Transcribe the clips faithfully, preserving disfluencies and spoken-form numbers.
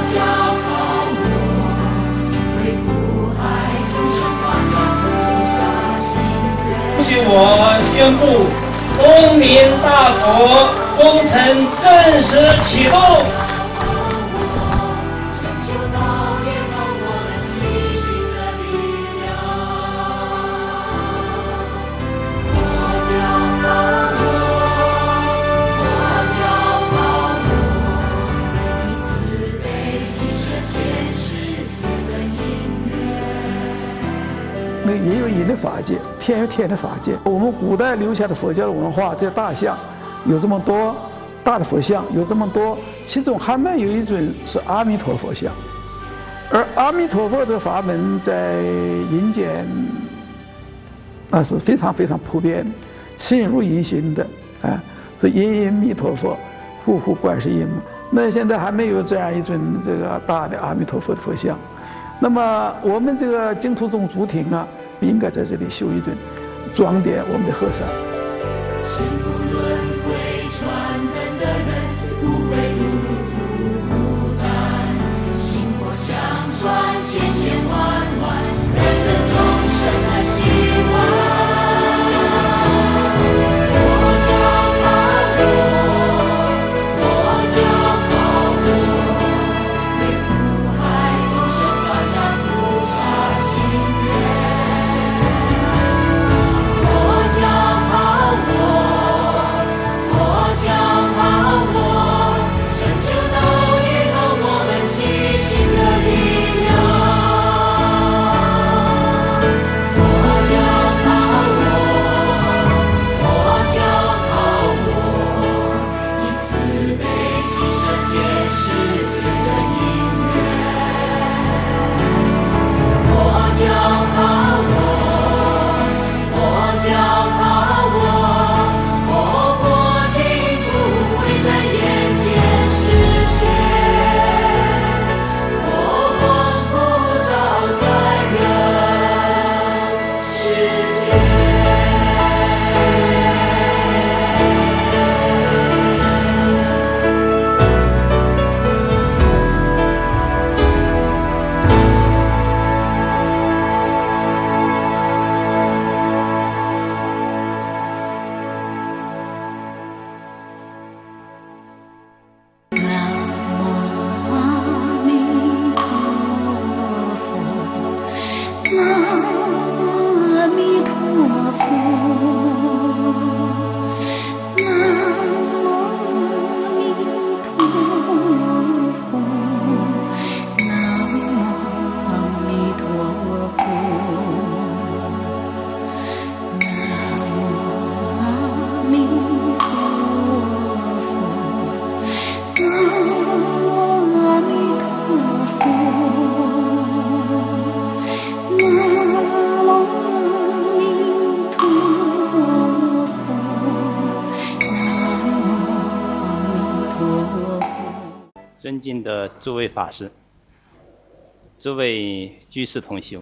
教靠我，为苦海众生发下菩萨心愿。 据我宣布，东林大佛工程正式启动。 那也有隐的法界，天有天的法界。我们古代留下的佛教的文化，这大象有这么多，大的佛像有这么多，其中还没有一尊是阿弥陀佛像。而阿弥陀佛的法门在阴间，那是非常非常普遍，深入人心的啊。所以阴阴弥陀佛，户户观世音嘛。那现在还没有这样一尊这个大的阿弥陀佛的佛像。 那么我们这个净土宗祖庭啊，应该在这里修一顿，装点我们的和尚。 心不轮回传灯的人，不为路途孤单，薪火相传，千千万万，人生众生的希望。佛教靠我，佛教靠我，为苦海众生。 尊敬的诸位法师、诸位居士同修，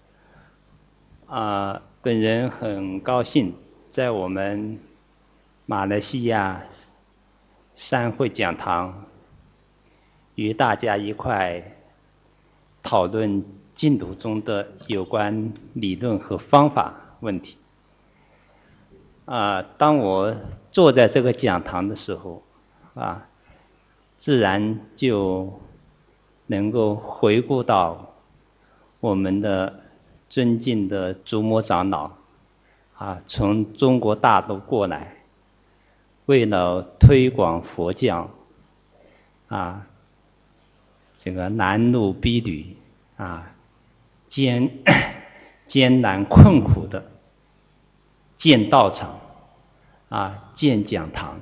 啊、呃，本人很高兴在我们马来西亚三会讲堂与大家一块讨论净土中的有关理论和方法问题。啊、呃，当我坐在这个讲堂的时候，啊。 自然就能够回顾到我们的尊敬的竺摩长老啊，从中国大陆过来，为了推广佛教啊，这个南路逼旅啊，艰艰难困苦的建道场啊，建讲堂。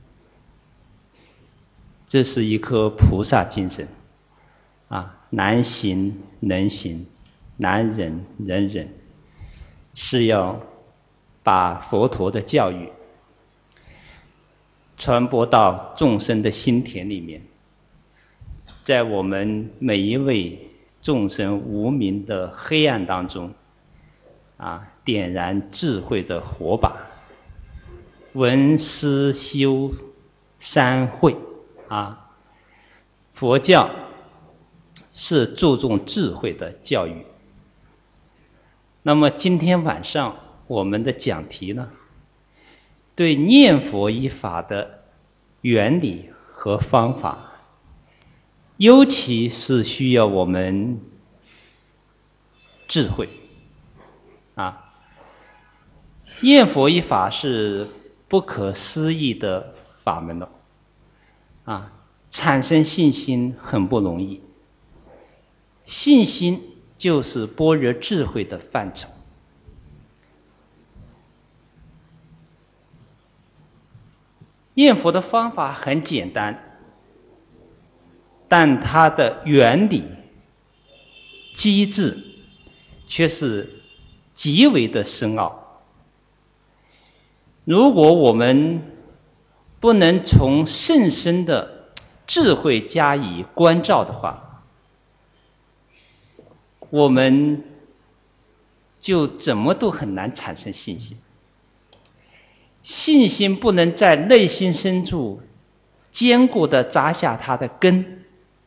这是一颗菩萨精神，啊，难行能行，难忍能忍，是要把佛陀的教育传播到众生的心田里面，在我们每一位众生无明的黑暗当中，啊，点燃智慧的火把，闻思修三慧。 啊，佛教是注重智慧的教育。那么今天晚上我们的讲题呢，对念佛一法的原理和方法，尤其是需要我们智慧啊。念佛一法是不可思议的法门了啊，产生信心很不容易。信心就是般若智慧的范畴。念佛的方法很简单，但它的原理、机制却是极为的深奥。如果我们不能从甚深的智慧加以关照的话，我们就怎么都很难产生信心。信心不能在内心深处坚固地扎下它的根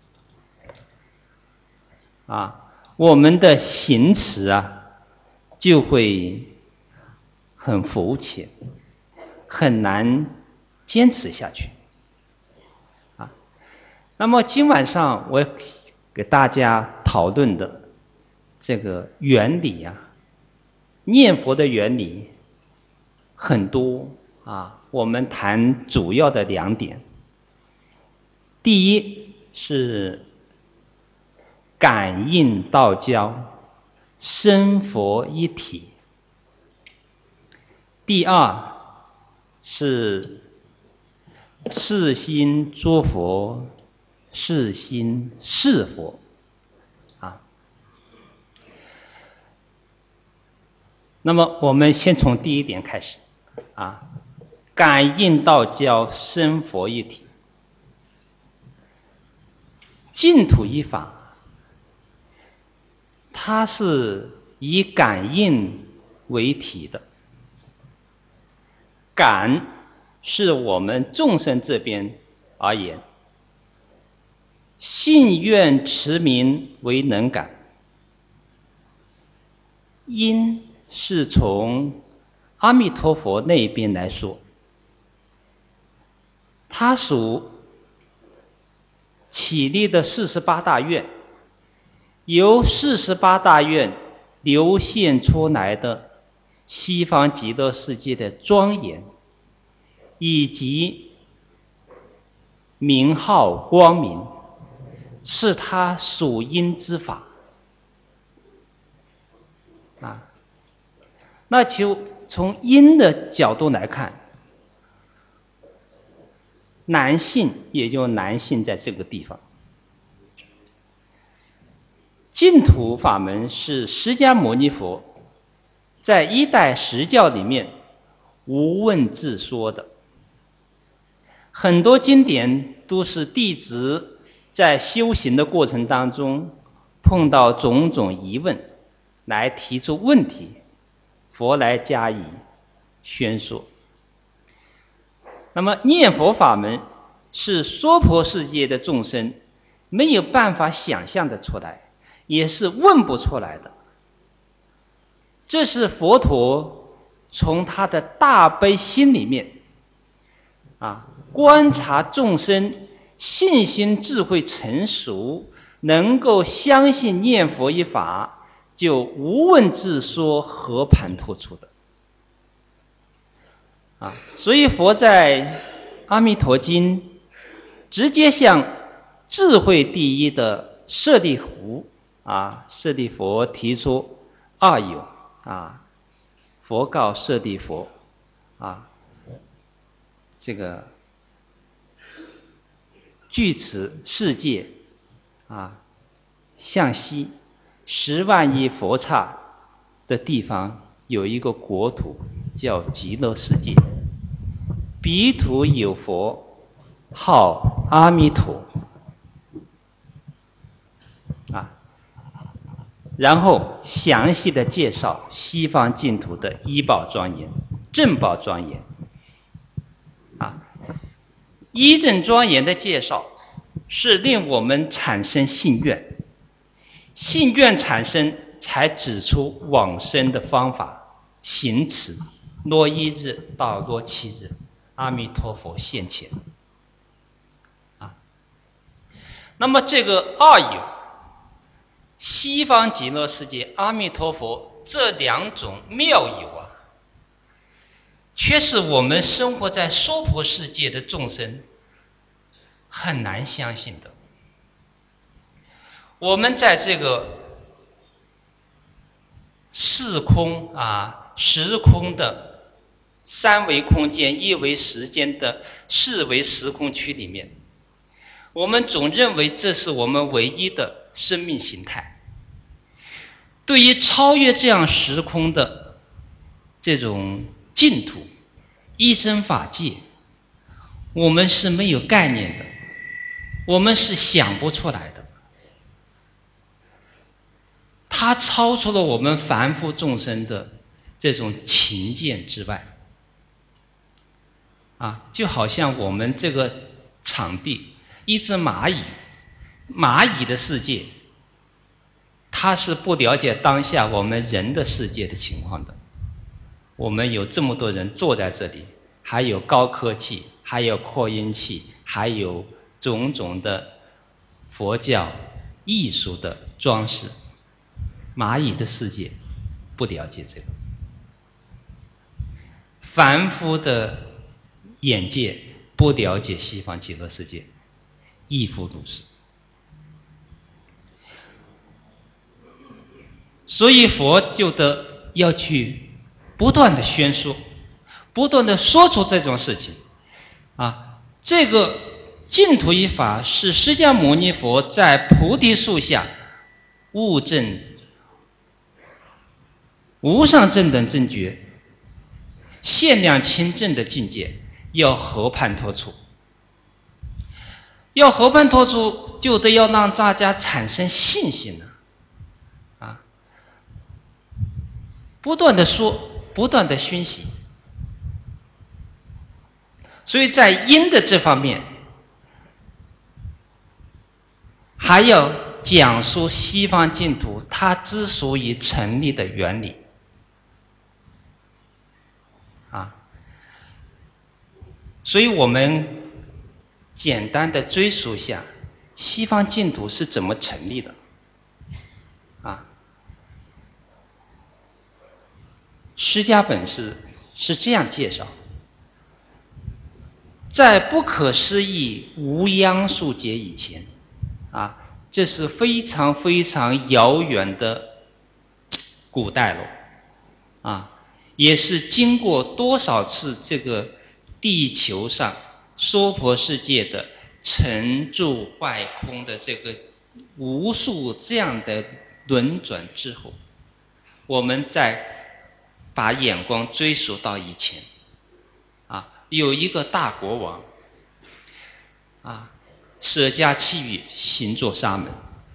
啊，我们的行持啊就会很浮浅，很难坚持下去啊。那么今晚上我给大家讨论的这个原理啊，念佛的原理很多啊，我们谈主要的两点。第一是感应道交，身佛一体。第二是是心作佛，是心是佛啊。那么我们先从第一点开始啊，感应道交，身佛一体。净土一法，它是以感应为体的。感是我们众生这边而言，信愿持名为能感。因是从阿弥陀佛那边来说，它属起立的四十八大愿，由四十八大愿流现出来的西方极乐世界的庄严，以及名号光明，是它属因之法啊。那就从因的角度来看，难信也就难信在这个地方。净土法门是释迦牟尼佛在一代实教里面无问自说的，很多经典都是弟子在修行的过程当中碰到种种疑问来提出问题，佛来加以宣说。那么念佛法门是娑婆世界的众生没有办法想象的出来，也是问不出来的。这是佛陀从他的大悲心里面啊，观察众生信心智慧成熟，能够相信念佛一法，就无问自说和盘托出的啊。所以佛在《阿弥陀经》直接向智慧第一的舍利弗啊，舍利弗提出二有啊，佛告舍利弗啊，这个据此世界啊，向西十万亿佛刹的地方有一个国土叫极乐世界，彼土有佛号阿弥陀啊，然后详细的介绍西方净土的依报庄严、正报庄严啊。依正庄严的介绍是令我们产生信愿信愿产生，才指出往生的方法行持。若一日到若七日，阿弥陀佛现前。啊，那么这个二有西方极乐世界、阿弥陀佛这两种妙有啊，却是我们生活在娑婆世界的众生很难相信的。我们在这个四空啊、时空的三维空间、一维时间的四维时空区里面，我们总认为这是我们唯一的生命形态。对于超越这样时空的这种净土、一真法界，我们是没有概念的，我们是想不出来的。它超出了我们凡夫众生的这种情见之外。啊，就好像我们这个场地，一只蚂蚁，蚂蚁的世界，它是不了解当下我们人的世界的情况的。我们有这么多人坐在这里，还有高科技，还有扩音器，还有种种的佛教艺术的装饰。蚂蚁的世界不了解这个，凡夫的眼界不了解西方极乐世界，亦复如是。所以佛就得要去不断的宣说，不断的说出这种事情啊。这个净土一法是释迦牟尼佛在菩提树下悟证无上正等正觉、限量清净的境界，要河畔托出。要河畔托出，就得要让大家产生信心了，啊，不断的说，不断的熏习。所以在因的这方面，还要讲述西方净土它之所以成立的原理。啊，所以我们简单的追溯一下西方净土是怎么成立的。啊，释迦本师是这样介绍：在不可思议无央数劫以前，啊，这是非常非常遥远的古代了，啊。也是经过多少次这个地球上娑婆世界的沉住坏空的这个无数这样的轮转之后，我们再把眼光追溯到以前，啊，有一个大国王，啊，舍家弃欲，行作沙门，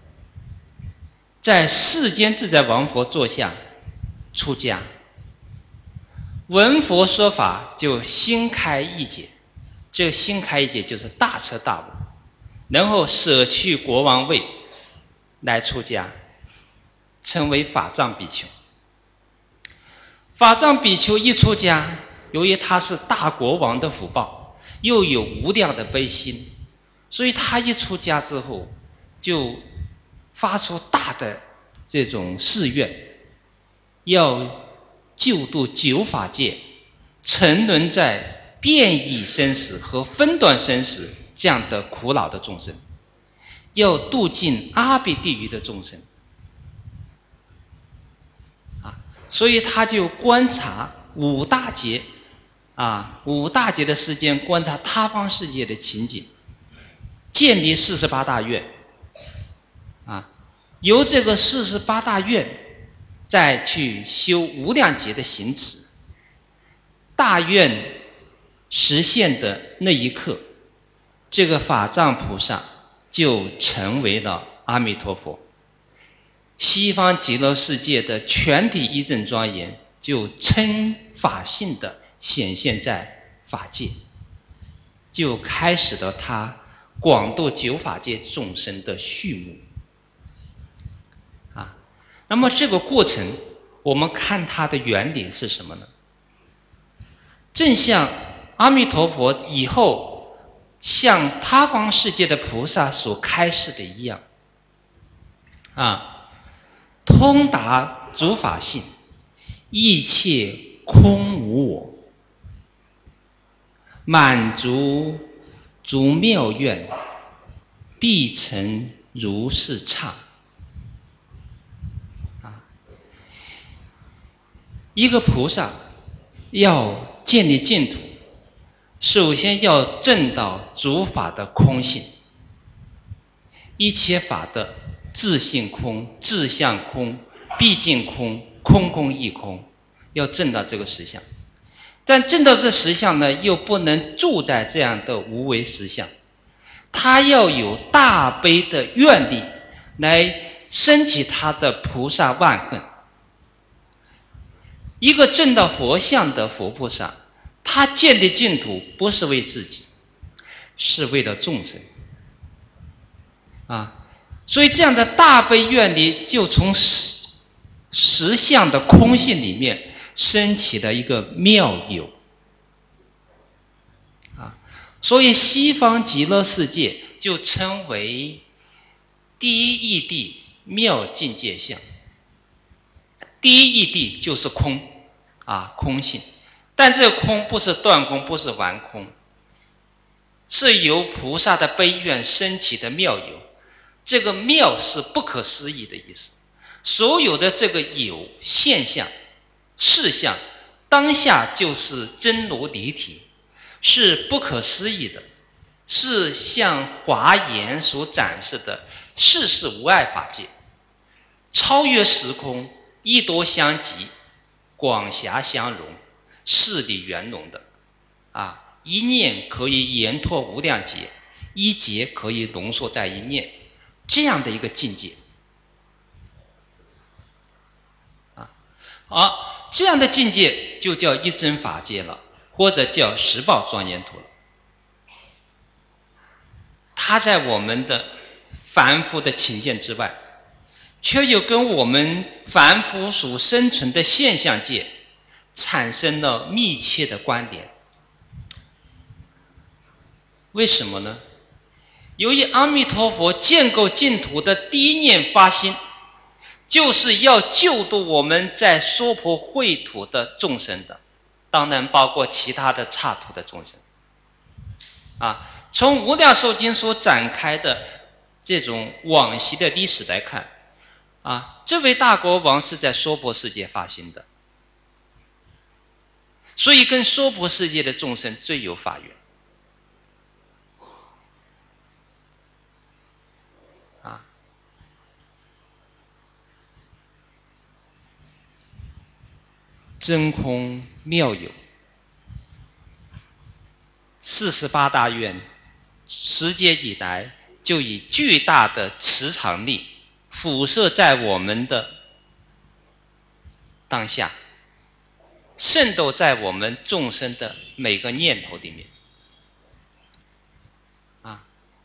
在世间自在王佛座下出家。闻佛说法就心开意解，这个心开意解就是大彻大悟，然后舍去国王位来出家，成为法藏比丘。法藏比丘一出家，由于他是大国王的福报，又有无量的悲心，所以他一出家之后就发出大的这种誓愿，要救度九法界沉沦在变异生死和分段生死这样的苦恼的众生，要度尽阿鼻地狱的众生，啊，所以他就观察五大劫，啊，五大劫的时间观察他方世界的情景，建立四十八大愿，啊，由这个四十八大愿再去修无量劫的行持，大愿实现的那一刻，这个法藏菩萨就成为了阿弥陀佛。西方极乐世界的全体一正庄严就称法性的显现在法界，就开始了他广度九法界众生的序幕。 那么这个过程，我们看它的原理是什么呢？正像阿弥陀佛以后向他方世界的菩萨所开示的一样，啊，通达诸法性，一切空无我，满足诸妙愿，必成如是刹。啊，一个菩萨要建立净土，首先要证到诸法的空性，一切法的自性空、自相空、毕竟空、空空亦空，要证到这个实相。但证到这实相呢，又不能住在这样的无为实相，他要有大悲的愿力来升起他的菩萨万恨。一个证到佛相的佛菩萨，他建立净土不是为自己，是为了众生啊。所以这样的大悲愿力就从实实相的空性里面升起了一个妙有啊。所以西方极乐世界就称为第一义谛妙境界相。第一义谛就是空啊，空性。但这个空不是断空，不是完空，是由菩萨的悲愿升起的妙有。这个妙是不可思议的意思。所有的这个有现象、事相，当下就是真如离体，是不可思议的，是像华严所展示的世事无碍法界，超越时空，一多相即，广狭相容，事理圆融的啊，一念可以延拓无量劫，一劫可以浓缩在一念，这样的一个境界啊，而这样的境界就叫一真法界了，或者叫十报庄严土了。它在我们的凡夫的情见之外，却又跟我们凡夫所生存的现象界产生了密切的关联。为什么呢？由于阿弥陀佛建构净土的第一念发心，就是要救度我们在娑婆秽土的众生的，当然包括其他的刹土的众生啊。从无量寿经所展开的这种往昔的历史来看啊，这位大国王是在娑婆世界发心的，所以跟娑婆世界的众生最有法缘啊。真空妙有，四十八大愿时节以来，就以巨大的磁场力辐射在我们的当下，渗透在我们众生的每个念头里面啊。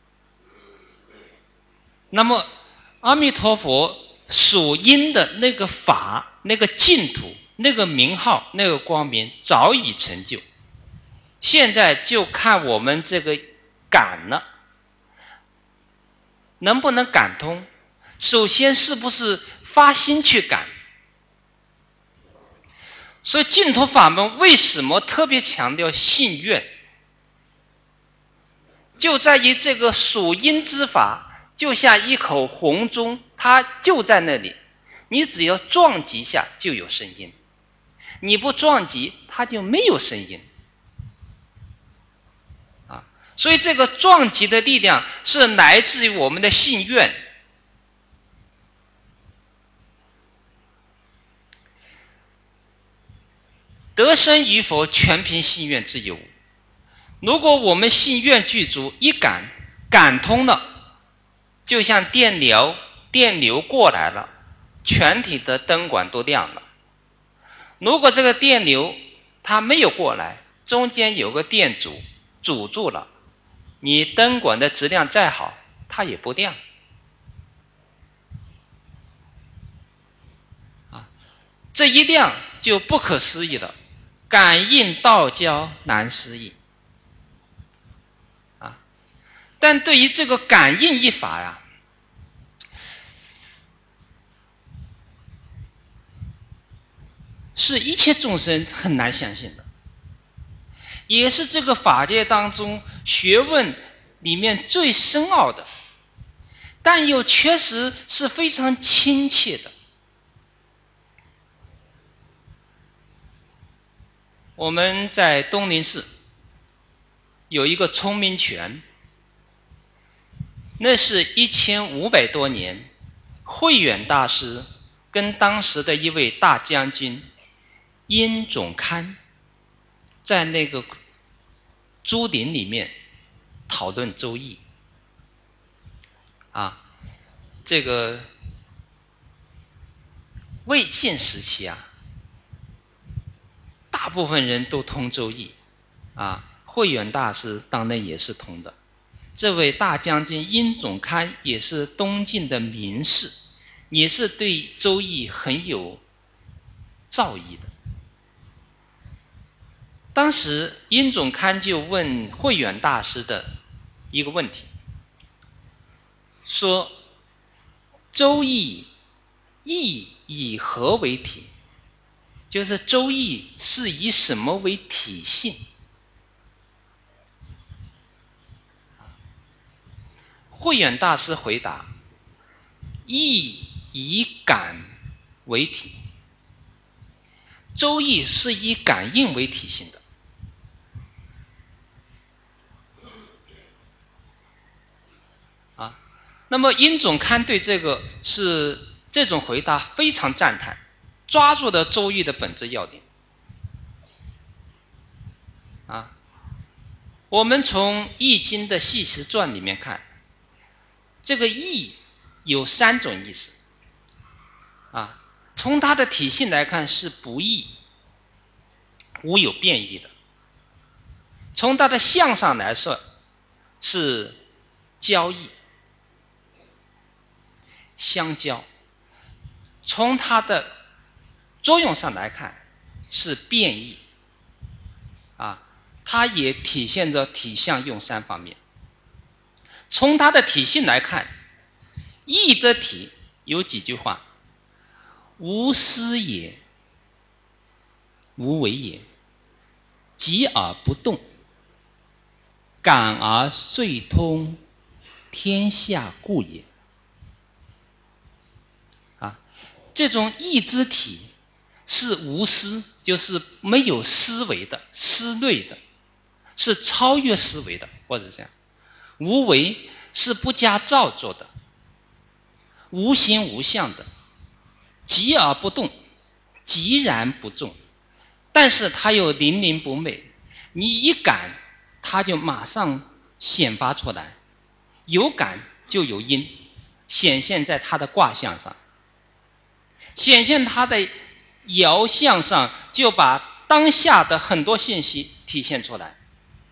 那么阿弥陀佛所因的那个法、那个净土、那个名号、那个光明早已成就，现在就看我们这个感了，能不能感通？首先是不是发心去感？所以净土法门为什么特别强调信愿？就在于这个属因之法，就像一口红钟，它就在那里，你只要撞击一下就有声音，你不撞击它就没有声音啊。所以这个撞击的力量是来自于我们的信愿。得生与否全凭信愿之有。如果我们信愿具足，一感感通了，就像电流电流过来了，全体的灯管都亮了。如果这个电流它没有过来，中间有个电阻阻住了，你灯管的质量再好，它也不亮这一亮就不可思议了，感应道交难思议啊！但对于这个感应一法呀，是一切众生很难相信的，也是这个法界当中学问里面最深奥的，但又确实是非常亲切的。我们在东林寺有一个聪明泉，那是一千五百多年慧远大师跟当时的一位大将军殷总堪在那个竹林里面讨论周易啊，这个魏晋时期啊，大部分人都通周易啊，慧远大师当然也是通的。这位大将军殷总堪也是东晋的名士，也是对周易很有造诣的。当时殷总堪就问慧远大师的一个问题，说周易易以何为体？就是周易是以什么为体性？慧远大师回答：易以感为体。周易是以感应为体性的。啊，那么殷总堪对这个是这种回答非常赞叹，抓住了周易的本质要点。啊，我们从《易经》的系辞传里面看，这个易有三种意思。啊，从它的体性来看是不易，无有变异的；从它的象上来说是交易，相交；从它的作用上来看是变异，啊，它也体现着体相用三方面。从它的体性来看，易的体有几句话：无思也，无为也，急而不动，感而遂通，天下固也。啊，这种易之体是无思，就是没有思维的、思虑的，是超越思维的，或者这样。无为是不加造作的，无形无相的，急而不动，急然不动，但是它又灵灵不昧，你一感它就马上显发出来，有感就有因，显现在它的卦象上，显现它的爻象上，就把当下的很多信息体现出来。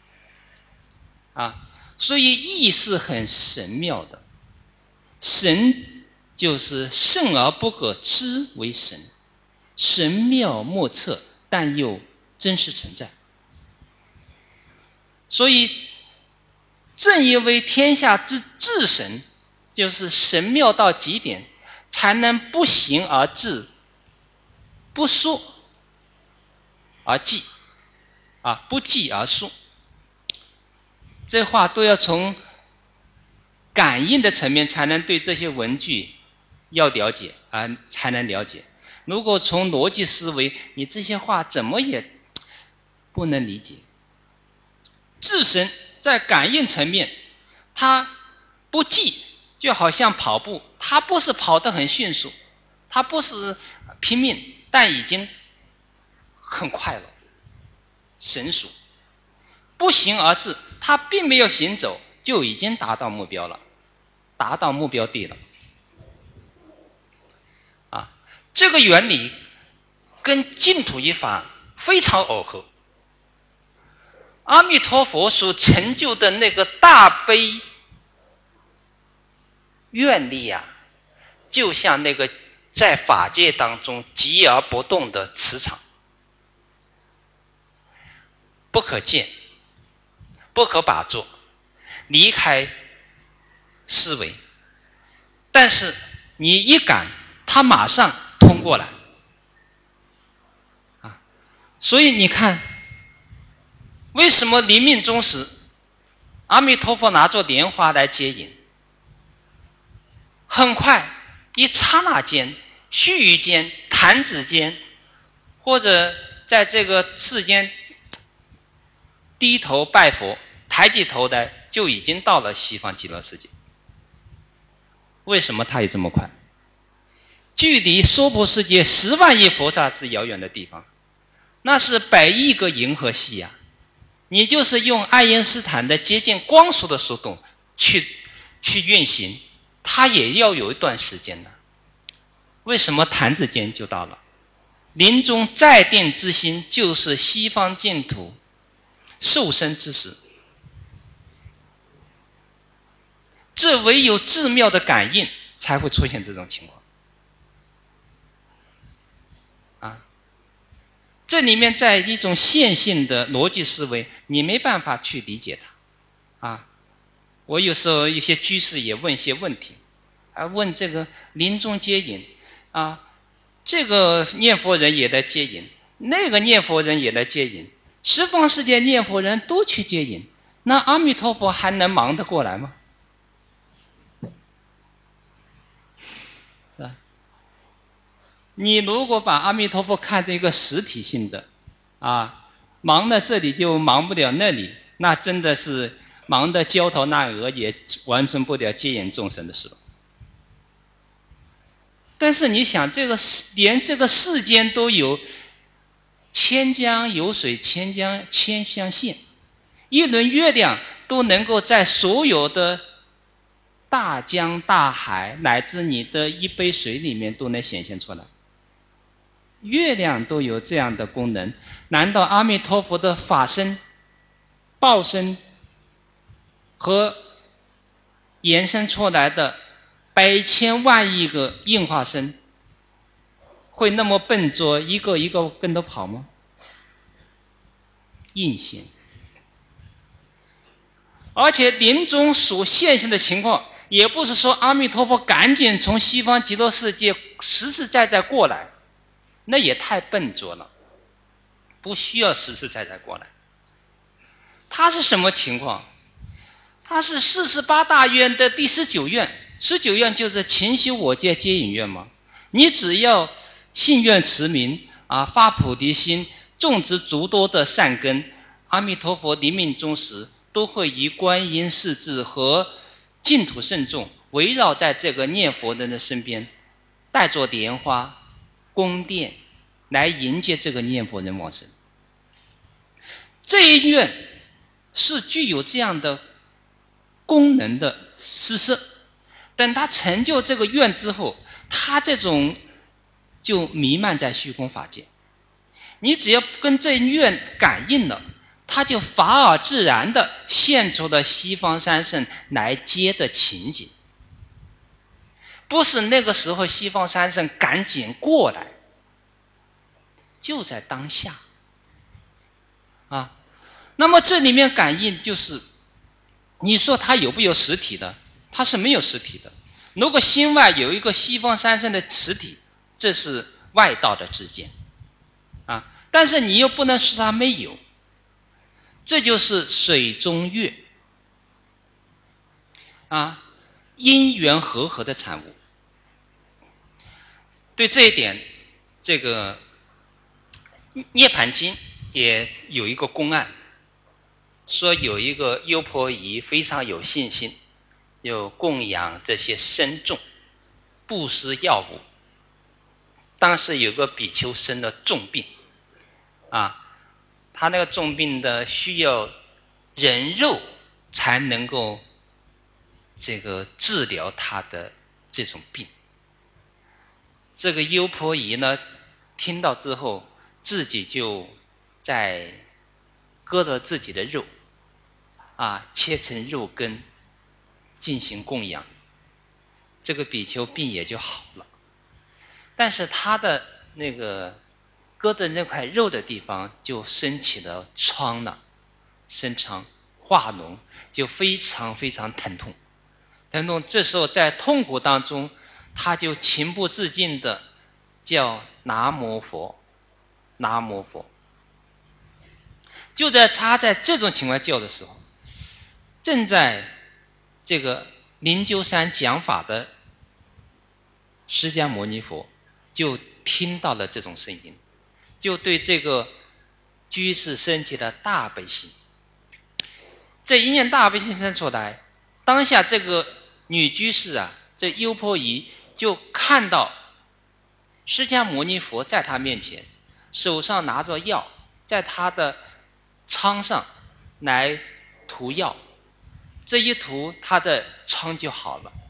啊，所以易是很神妙的，神就是圣而不可知为神，神妙莫测，但又真实存在。所以正因为天下之至神，就是神妙到极点，才能不行而至，不说而记，啊，不记而说。这话都要从感应的层面才能对这些文句要了解啊，才能了解。如果从逻辑思维，你这些话怎么也不能理解。至神在感应层面，他不记，就好像跑步，他不是跑得很迅速，他不是拼命，但已经很快了，神速。不行而至，他并没有行走，就已经达到目标了，达到目标地了。啊，这个原理跟净土一法非常耦合。阿弥陀佛所成就的那个大悲愿力啊，就像那个在法界当中极而不动的磁场，不可见，不可把握，离开思维，但是你一感，它马上通过来啊！所以你看，为什么临命终时，阿弥陀佛拿着莲花来接引，很快一刹那间、须臾间、弹指间，或者在这个世间低头拜佛、抬起头来，就已经到了西方极乐世界。为什么它也这么快？距离娑婆世界十万亿佛刹是遥远的地方，那是百亿个银河系呀、啊！你就是用爱因斯坦的接近光速的速度去去运行，它也要有一段时间的。为什么弹指间就到了？临终在定之心，就是西方净土受生之时。这唯有至妙的感应才会出现这种情况啊！这里面在一种线性的逻辑思维，你没办法去理解它啊！我有时候一些居士也问一些问题，啊，问这个临终接引啊，这个念佛人也来接引，那个念佛人也来接引，十方世界念佛人都去接引，那阿弥陀佛还能忙得过来吗？是吧？你如果把阿弥陀佛看成一个实体性的啊，忙了这里就忙不了那里，那真的是忙得焦头烂额，也完成不了接引众生的事。但是你想，这个连这个世间都有千江有水千江千相现，一轮月亮都能够在所有的大江大海乃至你的一杯水里面都能显现出来，月亮都有这样的功能，难道阿弥陀佛的法身、报身和延伸出来的百千万亿个应化身会那么笨拙，一个一个跟着跑吗？应现。而且临终所现现的情况，也不是说阿弥陀佛赶紧从西方极乐世界实实在在过来，那也太笨拙了，不需要实实在在过来。他是什么情况？他是四十八大愿的第十九愿，十九愿就是勤修我界接引愿嘛。你只要信愿持名啊，发菩提心，种植足多的善根，阿弥陀佛临命终时都会以观音势至和净土圣众围绕在这个念佛人的身边，带着莲花宫殿来迎接这个念佛人往生。这一愿是具有这样的功能的施设，等他成就这个愿之后，他这种就弥漫在虚空法界，你只要跟这一愿感应了，他就法尔自然的现出了西方三圣来接的情景，不是那个时候西方三圣赶紧过来，就在当下啊。那么这里面感应就是，你说它有没有实体的？它是没有实体的。如果心外有一个西方三圣的实体，这是外道的知见啊，但是你又不能说它没有，这就是水中月啊，因缘和合的产物。对这一点，这个涅盘经也有一个公案，说有一个优婆夷非常有信心，就供养这些僧众，布施药物。当时有个比丘生了重病啊，他那个重病的需要人肉才能够这个治疗他的这种病。这个优婆夷呢，听到之后，自己就在割了自己的肉啊，切成肉羹进行供养，这个比丘病也就好了。 但是他的那个割的那块肉的地方就生起了疮了，生疮化脓，就非常非常疼痛。疼痛，这时候在痛苦当中，他就情不自禁的叫南无佛，南无佛。就在他在这种情况叫的时候，正在这个灵鹫山讲法的释迦牟尼佛就听到了这种声音，就对这个居士升起了大悲心。这一念大悲心生出来，当下这个女居士啊，这优婆夷就看到释迦牟尼佛在她面前，手上拿着药，在她的疮上来涂药，这一涂她的疮就好了。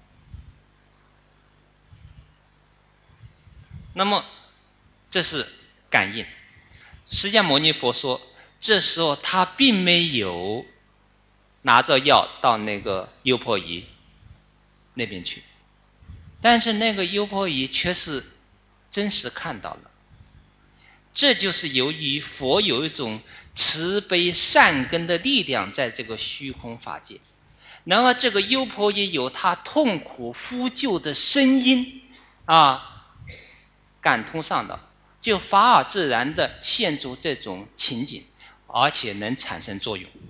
那么这是感应。释迦牟尼佛说，这时候他并没有拿着药到那个优婆夷那边去，但是那个优婆夷却是真实看到了。这就是由于佛有一种慈悲善根的力量在这个虚空法界，然而这个优婆夷有他痛苦呼救的声音啊，感通上的，就法尔自然的现出这种情景，而且能产生作用。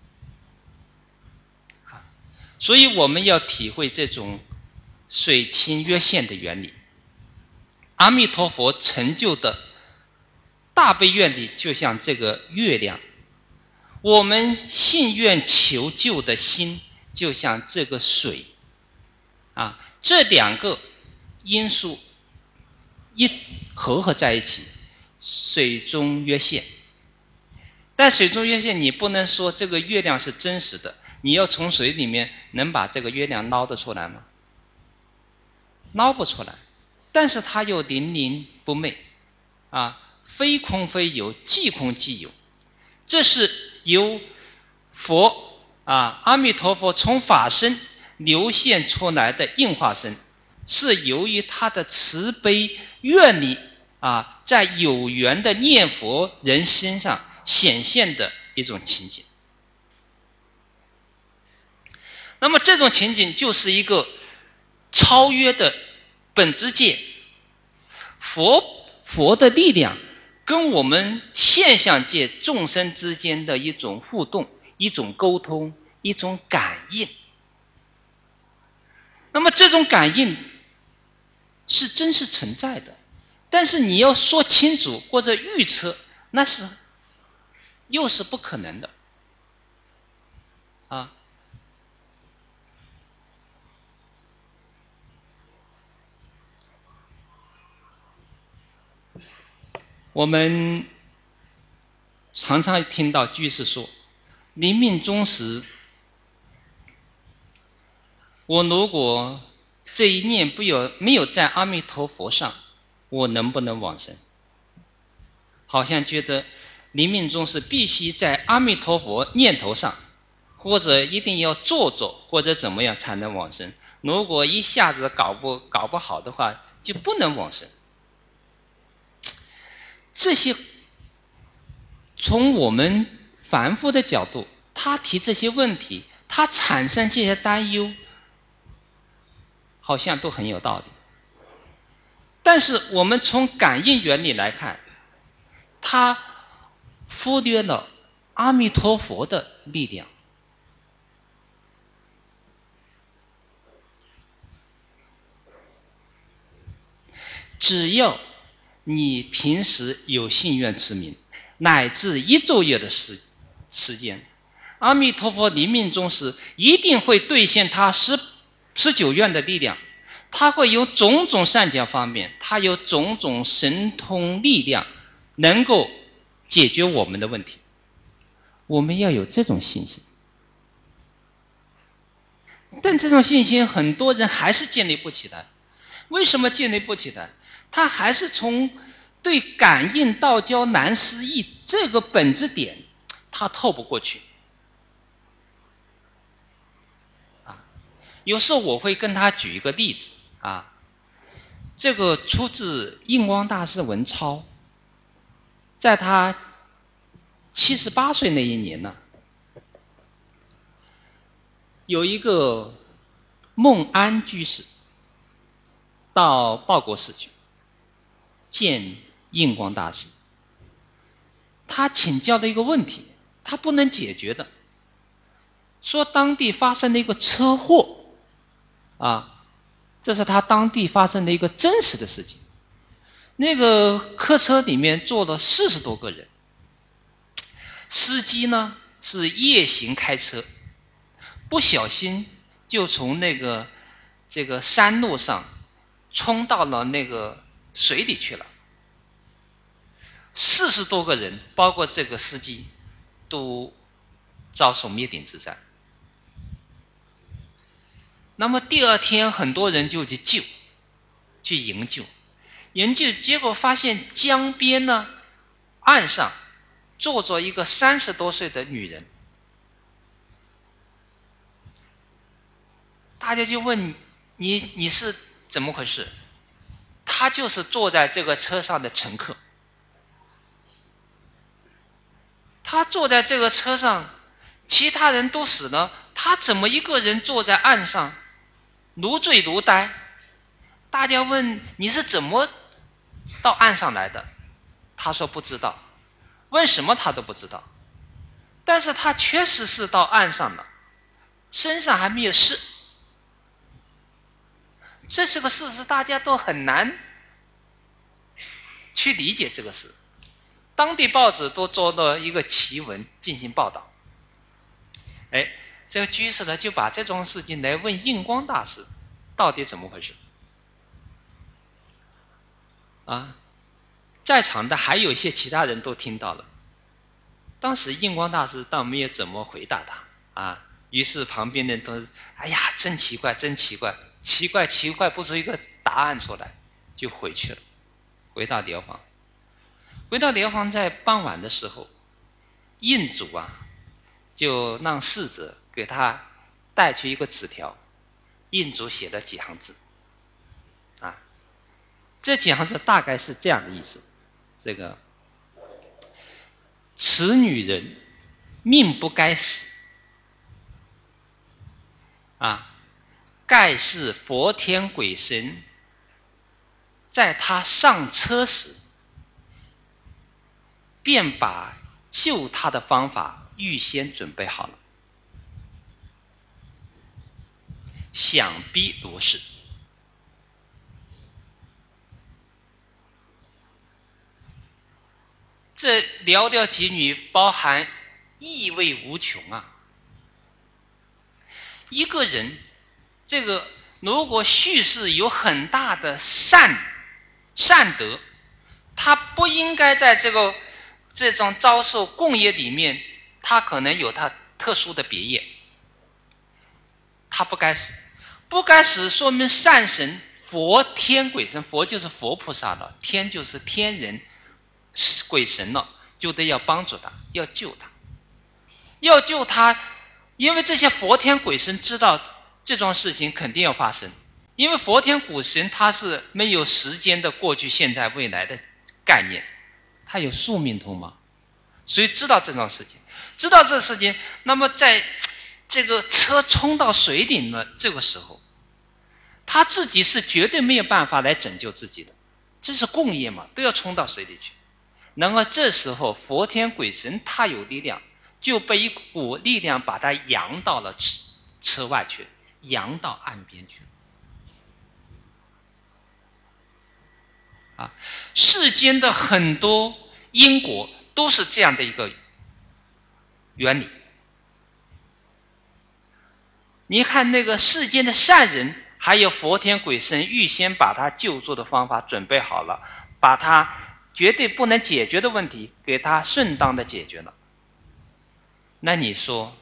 所以我们要体会这种水清约线的原理。阿弥陀佛成就的大悲愿力就像这个月亮，我们信愿求救的心就像这个水啊，这两个因素一合合在一起，水中约线。但水中约线，你不能说这个月亮是真实的，你要从水里面能把这个月亮捞得出来吗？捞不出来。但是它又灵灵不昧啊，非空非有，即空即有。这是由佛啊阿弥陀佛从法身流现出来的应化身，是由于他的慈悲愿力啊，在有缘的念佛人身上显现的一种情景。那么这种情景就是一个超越的本质界，佛佛的力量跟我们现象界众生之间的一种互动，一种沟通，一种感应。那么这种感应是真实存在的，但是你要说清楚或者预测，那是又是不可能的啊。我们常常听到居士说，临命终时，我如果这一念不有没有在阿弥陀佛上，我能不能往生？好像觉得临命终时必须在阿弥陀佛念头上，或者一定要做做，或者怎么样才能往生。如果一下子搞不搞不好的话，就不能往生。这些从我们凡夫的角度，他提这些问题，他产生这些担忧，好像都很有道理。但是我们从感应原理来看，他忽略了阿弥陀佛的力量。只要你平时有信愿持名，乃至一昼夜的时时间，阿弥陀佛临命终时一定会兑现他十十九愿的力量，他会有种种善讲方面，他有种种神通力量，能够解决我们的问题。我们要有这种信心，但这种信心很多人还是建立不起来。为什么建立不起来？他还是从对感应道交难思议这个本质点他透不过去啊。有时候我会跟他举一个例子啊， 这个出自印光大师文钞，在他七十八岁那一年呢，有一个孟安居士到报国寺去见印光大师，他请教的一个问题，他不能解决的，说当地发生了一个车祸啊，这是他当地发生的一个真实的事情。那个客车里面坐了四十多个人，司机呢是夜行开车，不小心就从那个这个山路上冲到了那个水里去了。四十多个人，包括这个司机，都遭受灭顶之灾。那么第二天，很多人就去救，去营救，营救，结果发现江边呢，岸上坐着一个三十多岁的女人。大家就问你，你是怎么回事？她就是坐在这个车上的乘客。她坐在这个车上，其他人都死了，她怎么一个人坐在岸上，如醉如呆？大家问你是怎么到岸上来的？她说不知道，问什么她都不知道。但是她确实是到岸上了，身上还没有事。这是个事实，大家都很难去理解这个事。当地报纸都做了一个奇文进行报道。哎，这个居士呢就把这桩事情来问印光大师，到底怎么回事？啊，在场的还有一些其他人都听到了。当时印光大师倒没有怎么回答他啊，于是旁边的人都哎呀，真奇怪，真奇怪，奇怪奇怪不出一个答案出来，就回去了，回到疗房。回到疗房，在傍晚的时候，印主啊就让侍者给他带去一个纸条，印主写了几行字啊，这几行字大概是这样的意思：这个此女人命不该死啊，盖是佛天鬼神在她上车时便把救她的方法预先准备好了，想必如是。这寥寥几语包含意味无穷啊！一个人，这个如果叙事有很大的善善德，他不应该在这个这种遭受共业里面，他可能有他特殊的别业，他不该死，不该死，说明善神佛天鬼神，佛就是佛菩萨了，天就是天人鬼神了，就得要帮助他，要救他，要救他，因为这些佛天鬼神知道这桩事情肯定要发生，因为佛天鬼神他是没有时间的过去、现在、未来的概念，他有宿命通吗？所以知道这桩事情，知道这事情，那么在这个车冲到水里呢，这个时候，他自己是绝对没有办法来拯救自己的，这是共业嘛，都要冲到水里去。然后这时候佛天鬼神他有力量，就被一股力量把他扬到了车外去，扬到岸边去。啊，世间的很多因果都是这样的一个原理。你看那个世间的善人，还有佛天鬼神预先把他救助的方法准备好了，把他绝对不能解决的问题给他顺当的解决了。那你说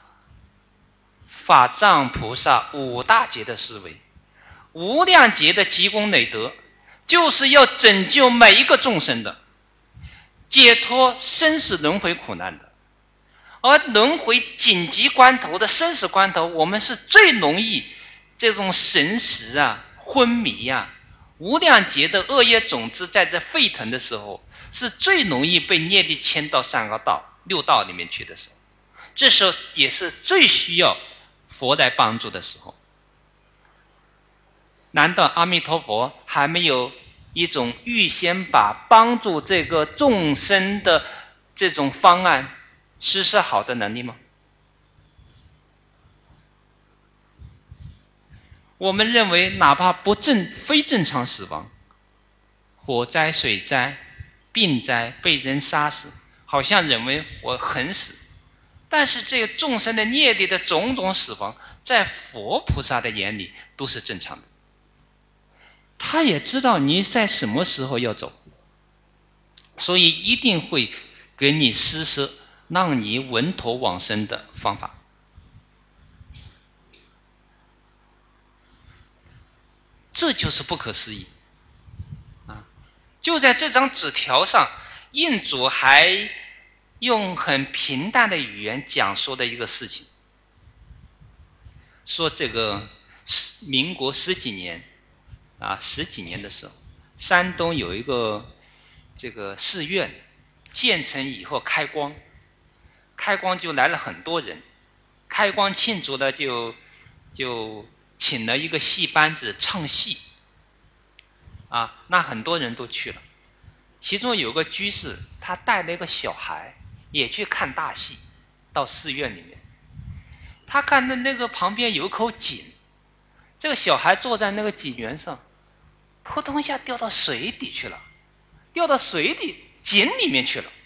法藏菩萨五大劫的思维，无量劫的积功累德，就是要拯救每一个众生的，解脱生死轮回苦难的。而轮回紧急关头的生死关头，我们是最容易这种神识啊、昏迷啊、 无量劫的恶业种子在这沸腾的时候，是最容易被业力牵到三个道、六道里面去的时候，这时候也是最需要佛来帮助的时候。难道阿弥陀佛还没有一种预先把帮助这个众生的这种方案实施好的能力吗？我们认为哪怕不正非正常死亡，火灾、水灾、病灾、被人杀死，好像认为我很死，但是这个众生的业力的种种死亡，在佛菩萨的眼里都是正常的。他也知道你在什么时候要走，所以一定会给你施舍让你稳妥往生的方法。这就是不可思议啊！就在这张纸条上，印主还用很平淡的语言讲述了一个事情，说这个民国十几年啊，十几年的时候，山东有一个这个寺院建成以后开光，开光就来了很多人，开光庆祝了就就请了一个戏班子唱戏，啊，那很多人都去了。其中有个居士，他带了一个小孩也去看大戏，到寺院里面。他看到那个旁边有一口井，这个小孩坐在那个井沿上，扑通一下掉到水底去了，掉到水里井里面去了。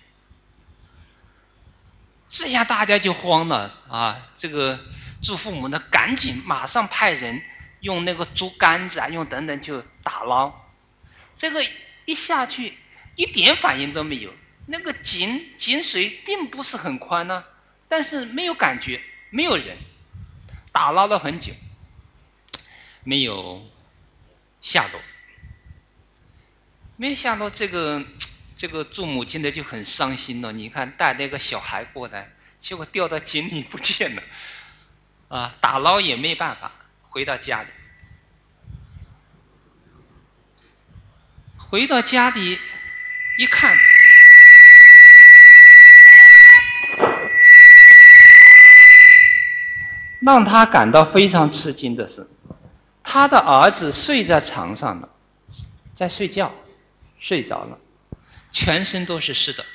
这下大家就慌了啊！这个做父母的赶紧马上派人用那个竹竿子啊，用等等就打捞。这个一下去一点反应都没有，那个井井水并不是很宽呢、啊，但是没有感觉，没有人，打捞了很久，没有下落，没有下落。这个这个做母亲的就很伤心了。你看带那个小孩过来，结果掉到井里不见了，啊，打捞也没办法，回到家里。回到家里一看，让他感到非常吃惊的是，他的儿子睡在床上了，在睡觉，睡着了，全身都是湿的。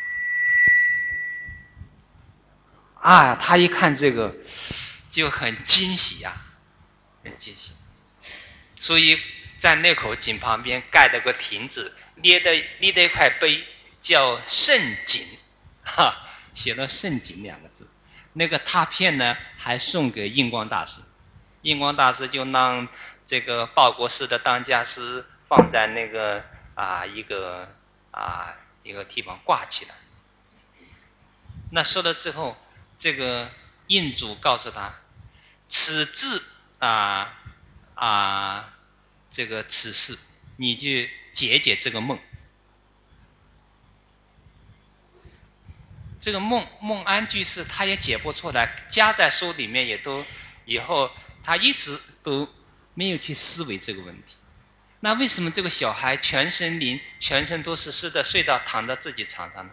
啊，他一看这个就很惊喜呀、啊，很惊喜。所以在那口井旁边盖了个亭子，捏的立了一块碑，叫圣井，哈，写了圣井两个字。那个拓片呢，还送给印光大师，印光大师就让这个报国寺的当家师放在那个啊一个啊一个地方挂起来。那说了之后，这个印主告诉他，此字啊啊这个此事，你就解解这个梦。这个梦梦安居士他也解不出来，夹在书里面也都以后他一直都没有去思维这个问题。那为什么这个小孩全身淋全身都是湿的，睡到躺到自己床上呢？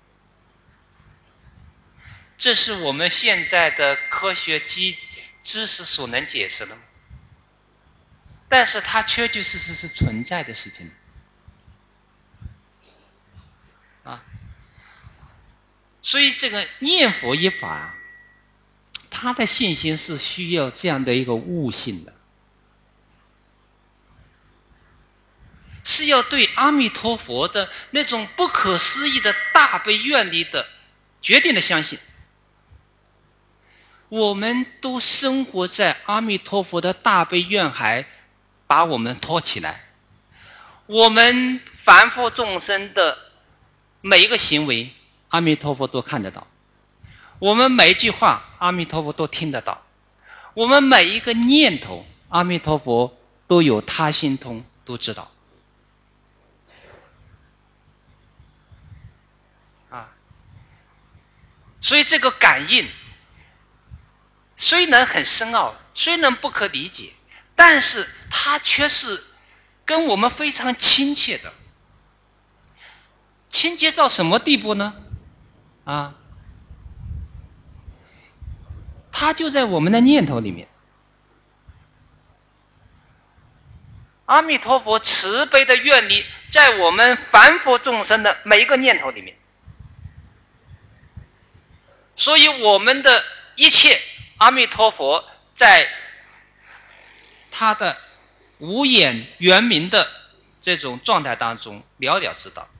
这是我们现在的科学基知识所能解释的吗？但是它确确实实是存在的事情啊。所以这个念佛一法，他的信心是需要这样的一个悟性的，是要对阿弥陀佛的那种不可思议的大悲愿力的决定的相信。我们都生活在阿弥陀佛的大悲愿海把我们托起来，我们凡夫众生的每一个行为，阿弥陀佛都看得到，我们每一句话阿弥陀佛都听得到，我们每一个念头阿弥陀佛都有他心通，都知道啊。所以这个感应虽然很深奥，虽然不可理解，但是它却是跟我们非常亲切的，亲切到什么地步呢？啊，它就在我们的念头里面。阿弥陀佛慈悲的愿力在我们凡夫众生的每一个念头里面，所以我们的一切阿弥陀佛在他的无眼圆明的这种状态当中了了知道。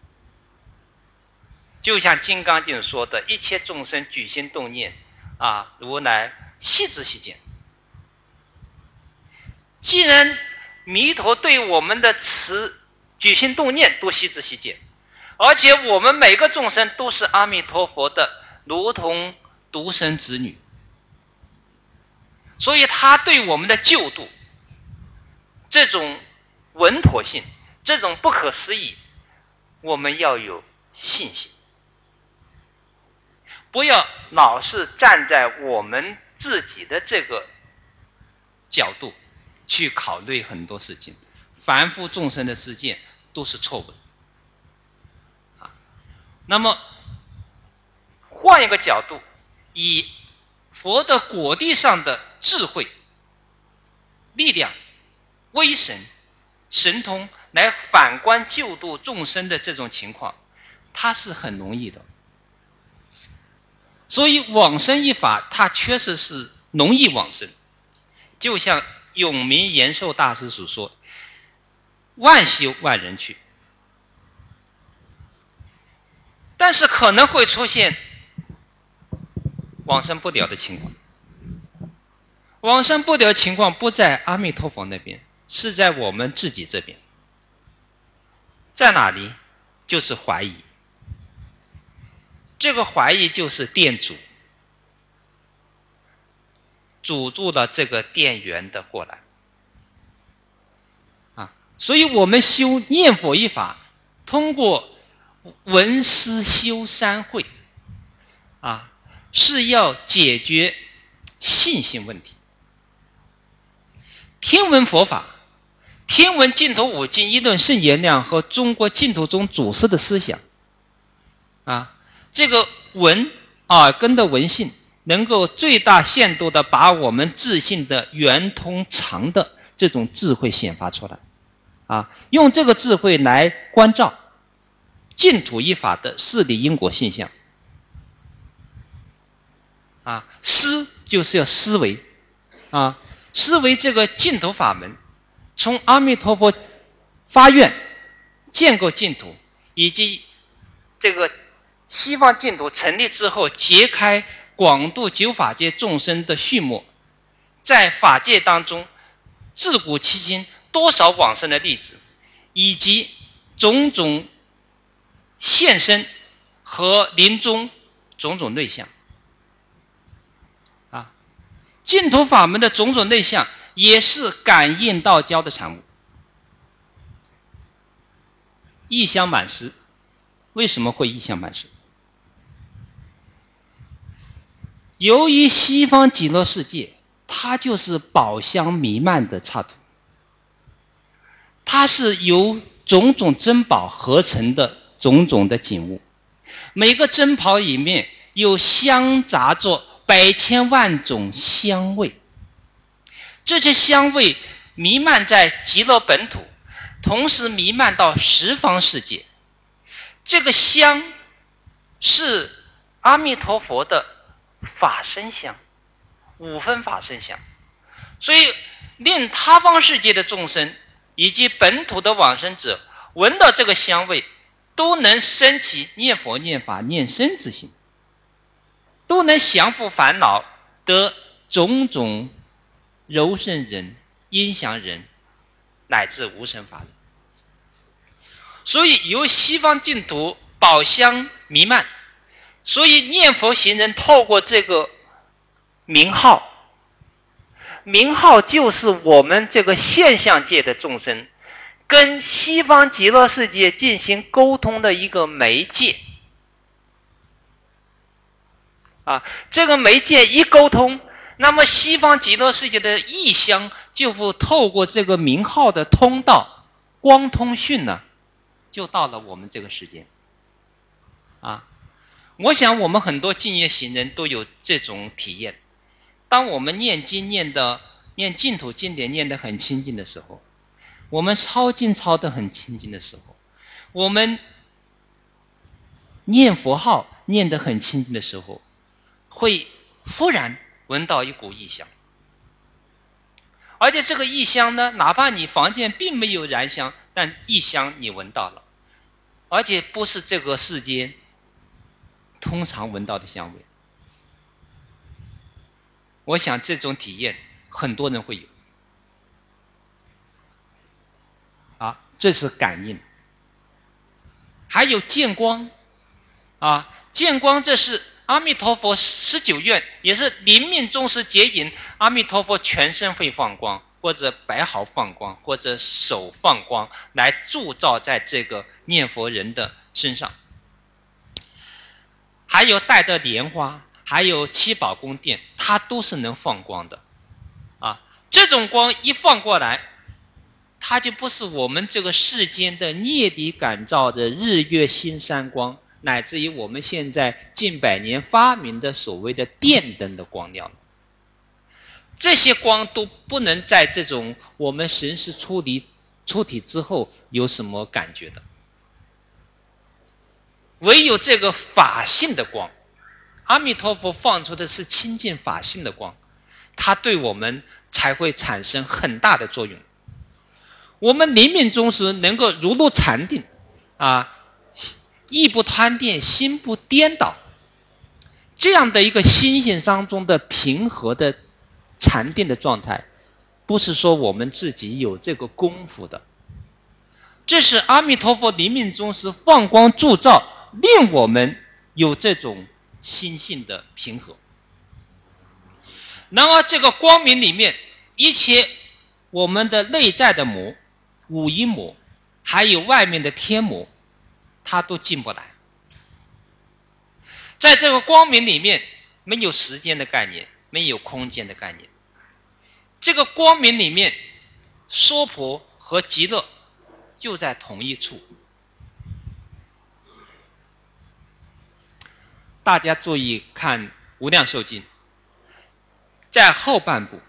就像《金刚经》说的，一切众生举心动念啊，如来悉知悉见。既然弥陀对我们的慈举心动念都悉知悉见，而且我们每个众生都是阿弥陀佛的如同独生子女，所以他对我们的救度这种稳妥性，这种不可思议，我们要有信心，不要老是站在我们自己的这个角度去考虑很多事情，凡夫众生的世界都是错误的。啊，那么换一个角度，以佛的果地上的智慧、力量、威神、神通来反观救度众生的这种情况，它是很容易的。所以往生一法，它确实是容易往生，就像永明延寿大师所说：“万修万人去。”但是可能会出现往生不了的情况。往生不了情况不在阿弥陀佛那边，是在我们自己这边。在哪里？就是怀疑。这个怀疑就是电阻，阻住了这个电源的过来。啊，所以我们修念佛一法，通过闻思修三会，啊，是要解决信心问题。听闻佛法，听闻净土五经一论圣言量和中国净土宗祖师的思想，啊，这个闻耳根的闻性，能够最大限度的把我们自信的圆通常的这种智慧显发出来，啊，用这个智慧来关照净土一法的事理因果现象。啊，思就是要思维，啊，思维这个净土法门，从阿弥陀佛发愿建构净土，以及这个西方净土成立之后揭开广度九法界众生的序幕，在法界当中自古迄今多少往生的例子，以及种种现身和临终种种内相。啊，净土法门的种种内相也是感应道交的产物。异香满室，为什么会异香满室？由于西方极乐世界它就是宝香弥漫的刹土，它是由种种珍宝合成的种种的景物，每个珍宝里面有相杂着百千万种香味，这些香味弥漫在极乐本土，同时弥漫到十方世界。这个香是阿弥陀佛的法身香，五分法身香，所以令他方世界的众生以及本土的往生者闻到这个香味，都能升起念佛念法念僧之心，都能降伏烦恼，得种种柔胜人、音祥人乃至无生法忍。所以由西方净土宝香弥漫，所以念佛行人透过这个名号，名号就是我们这个现象界的众生跟西方极乐世界进行沟通的一个媒介。啊，这个媒介一沟通，那么西方极乐世界的异香就会透过这个名号的通道光通讯呢，就到了我们这个时间。啊，我想我们很多净业行人都有这种体验。当我们念经念的念净土经典念得很清净的时候，我们抄经抄得很清净的时候，我们念佛号念得很清净的时候，会忽然闻到一股异香。而且这个异香呢，哪怕你房间并没有燃香，但异香你闻到了，而且不是这个世间通常闻到的香味。我想这种体验很多人会有。啊，这是感应。还有见光，啊，见光这是阿弥陀佛十九愿，也是临命终时结引，阿弥陀佛全身会放光，或者白毫放光，或者手放光，来铸造在这个念佛人的身上。还有带的莲花，还有七宝宫殿，它都是能放光的。啊，这种光一放过来，它就不是我们这个世间的业力感召的日月星山光，乃至于我们现在近百年发明的所谓的电灯的光亮。这些光都不能在这种我们神识出离出体之后有什么感觉的。唯有这个法性的光，阿弥陀佛放出的是清净法性的光，它对我们才会产生很大的作用。我们临命终时能够如入禅定，啊，意不贪恋，心不颠倒，这样的一个心性当中的平和的禅定的状态，不是说我们自己有这个功夫的，这是阿弥陀佛临命终时放光铸造，令我们有这种心性的平和。然而这个光明里面，一切我们的内在的魔、五阴魔，还有外面的天魔，它都进不来。在这个光明里面，没有时间的概念，没有空间的概念。这个光明里面，娑婆和极乐就在同一处。大家注意看《无量寿经》，在后半部，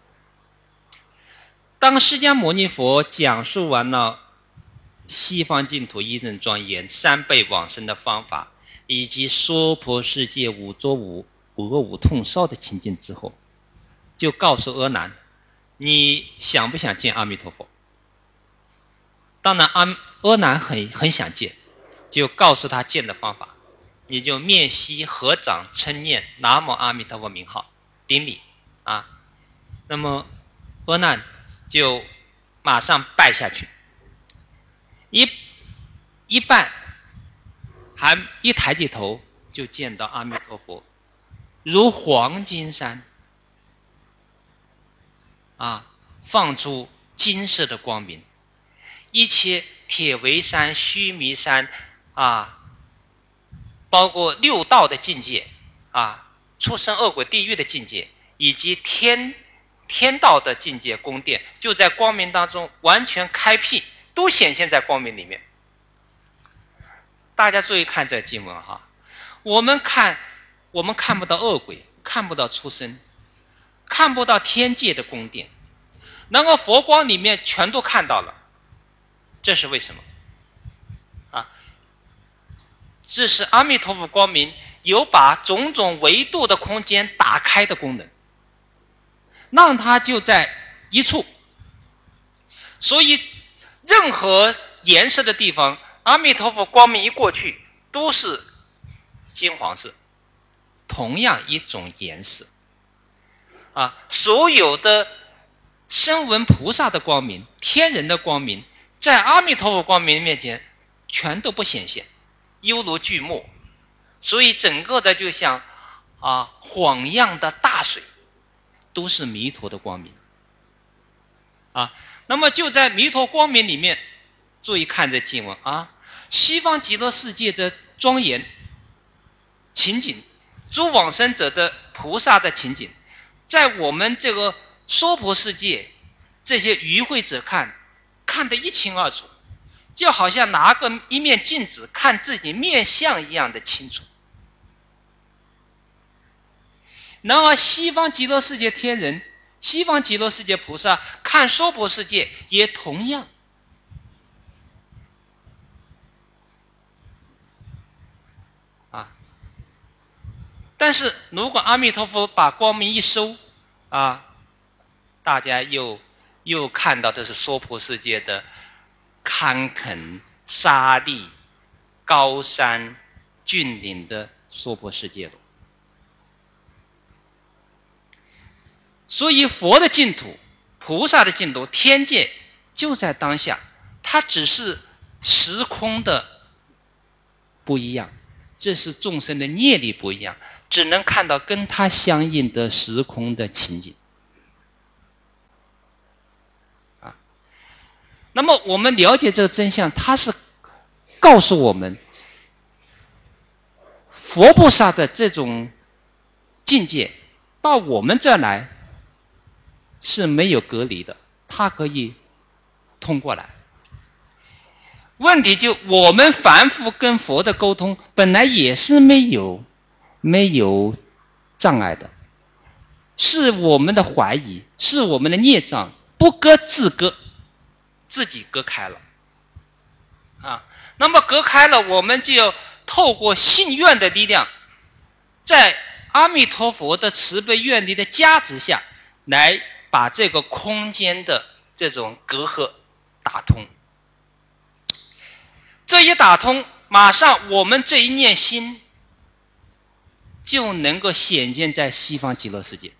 当释迦牟尼佛讲述完了西方净土一真庄严三倍往生的方法，以及娑婆世界五浊五五恶五痛烧的情境之后，就告诉阿难，你想不想见阿弥陀佛？当然阿阿难很很想见，就告诉他见的方法，你就面膝合掌称念南无阿弥陀佛名号，顶礼啊。那么阿难就马上拜下去，一一拜，还一抬起头就见到阿弥陀佛如黄金山啊，放出金色的光明，一切铁围山、须弥山啊，包括六道的境界啊，畜生恶鬼地狱的境界，以及天天道的境界宫殿，就在光明当中完全开辟，都显现在光明里面。大家注意看这经文哈，我们看我们看不到恶鬼，看不到畜生，看不到天界的宫殿，然后佛光里面全都看到了，这是为什么啊？这是阿弥陀佛光明有把种种维度的空间打开的功能，让它就在一处，所以任何颜色的地方，阿弥陀佛光明一过去都是金黄色，同样一种颜色啊。所有的声闻菩萨的光明、天人的光明，在阿弥陀佛光明面前全都不显现，犹如巨墨，所以整个的就像啊晃漾的大水，都是弥陀的光明啊。那么就在弥陀光明里面，注意看这经文啊，西方极乐世界的庄严情景，诸往生者的菩萨的情景，在我们这个娑婆世界这些与会者看，看得一清二楚，就好像拿个一面镜子看自己面相一样的清楚。然而西方极乐世界天人、西方极乐世界菩萨看娑婆世界也同样。啊，但是如果阿弥陀佛把光明一收，啊，大家又又看到这是娑婆世界的坎坷、沙砾、高山、峻岭的娑婆世界了。所以佛的净土、菩萨的净土、天界就在当下，它只是时空的不一样，这是众生的业力不一样，只能看到跟它相应的时空的情景。啊，那么我们了解这个真相，它是告诉我们，佛菩萨的这种境界到我们这儿来是没有隔离的，它可以通过来。问题就我们凡夫跟佛的沟通本来也是没有没有障碍的，是我们的怀疑，是我们的孽障不割自割，自己割开了啊。那么隔开了，我们就要透过信愿的力量，在阿弥陀佛的慈悲愿力的加持下，来把这个空间的这种隔阂打通。这一打通，马上我们这一念心就能够显现在西方极乐世界。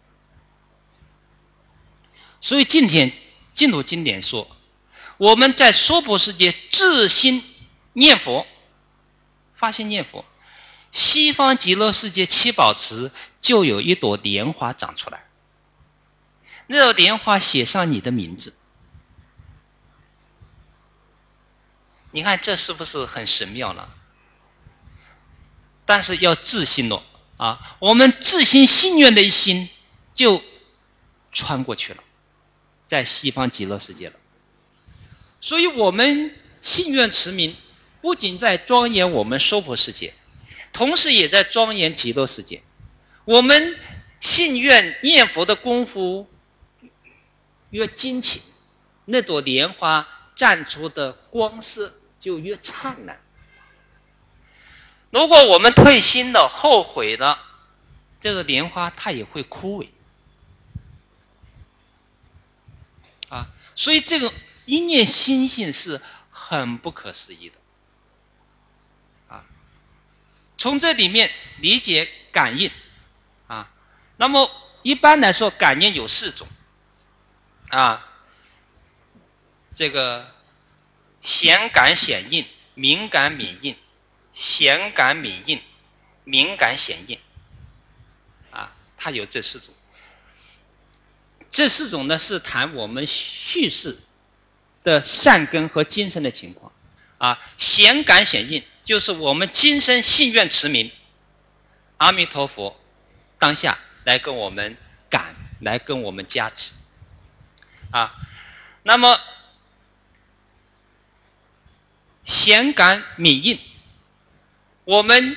所以今天净土经典说，我们在娑婆世界自心念佛，发心念佛，西方极乐世界七宝池就有一朵莲花长出来，那朵莲花写上你的名字。你看这是不是很神妙呢？但是要自心了啊！我们自心信愿的一心就穿过去了，在西方极乐世界了。所以我们信愿持名，不仅在庄严我们娑婆世界，同时也在庄严极乐世界。我们信愿念佛的功夫越精勤，那朵莲花绽出的光色就越灿烂。如果我们退心了、后悔了，这个莲花它也会枯萎啊。所以这个一念心性是很不可思议的啊。从这里面理解感应啊，那么一般来说，感应有四种啊，这个显感显应、敏感敏应、显感敏应、敏感显应啊，它有这四种。这四种呢是谈我们叙事的善根和今生的情况啊。显感显应就是我们今生信愿持名，阿弥陀佛当下来跟我们感，来跟我们加持啊。那么显感敏应，我们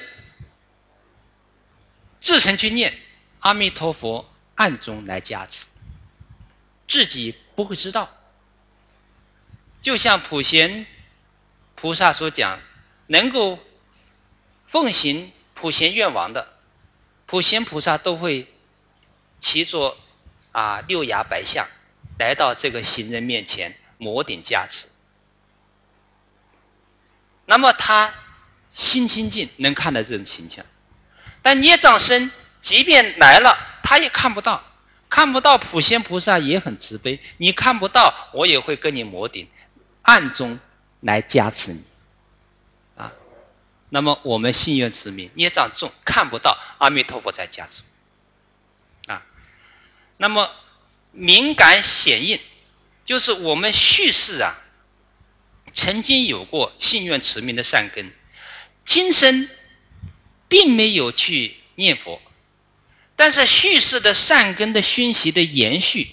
自诚去念，阿弥陀佛暗中来加持，自己不会知道。就像普贤菩萨所讲，能够奉行普贤愿王的普贤菩萨都会骑着啊六牙白象来到这个行人面前摩顶加持。那么他心清净，能看到这种情况。但孽障深，即便来了，他也看不到，看不到普贤菩萨也很慈悲，你看不到，我也会跟你摩顶，暗中来加持你啊。那么我们信愿持名，孽障重，看不到，阿弥陀佛在加持啊。那么敏感显应，就是我们叙事啊，曾经有过信愿持名的善根，今生并没有去念佛，但是叙事的善根的熏习的延续，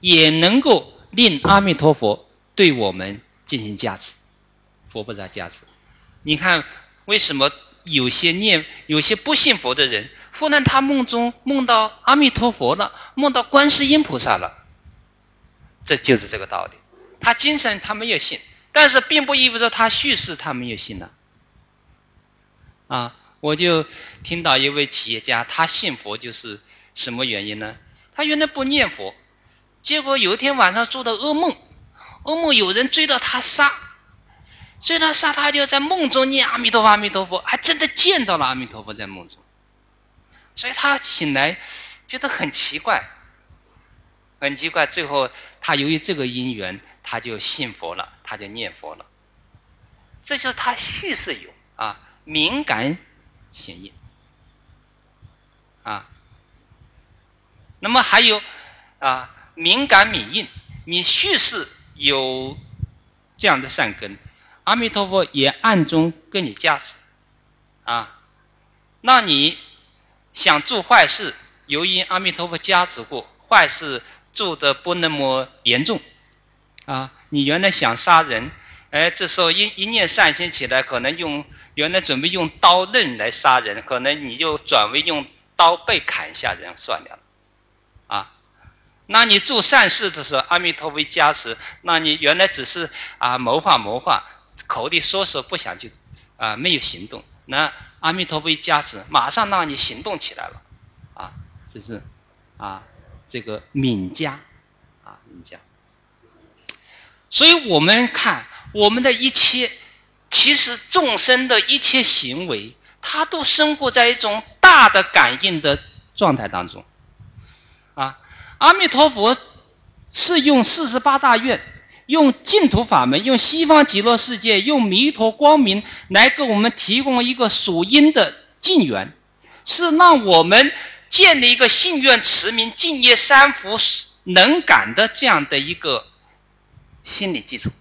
也能够令阿弥陀佛对我们进行加持，佛菩萨加持。你看为什么有些念有些不信佛的人，忽然他梦中梦到阿弥陀佛了，梦到观世音菩萨了，这就是这个道理。他精神他没有信，但是并不意味着他叙事他没有信了。啊，我就听到一位企业家，他信佛就是什么原因呢？他原来不念佛，结果有一天晚上做的噩梦，噩梦有人追到他杀，追到杀他就在梦中念阿弥陀佛阿弥陀佛，还真的见到了阿弥陀佛在梦中，所以他醒来觉得很奇怪，很奇怪。最后他由于这个因缘，他就信佛了，他就念佛了。这就是他叙事有啊，敏感显应啊。那么还有啊，敏感敏应，你叙事有这样的善根，阿弥陀佛也暗中跟你加持啊。那你想做坏事，由于阿弥陀佛加持过，坏事做的不那么严重啊。你原来想杀人，哎，这时候一一念善心起来，可能用原来准备用刀刃来杀人，可能你就转为用刀背砍下人算了啊。那你做善事的时候，阿弥陀佛加持，那你原来只是啊谋划谋划，口里说说不想去啊，没有行动，那阿弥陀佛加持，马上让你行动起来了啊。这是啊这个敏加啊敏加。所以我们看我们的一切，其实众生的一切行为，它都生活在一种大的感应的状态当中啊。阿弥陀佛是用四十八大愿，用净土法门，用西方极乐世界，用弥陀光明来给我们提供一个属因的境缘，是让我们建立一个信愿持名敬业三福能感的这样的一个心理基础。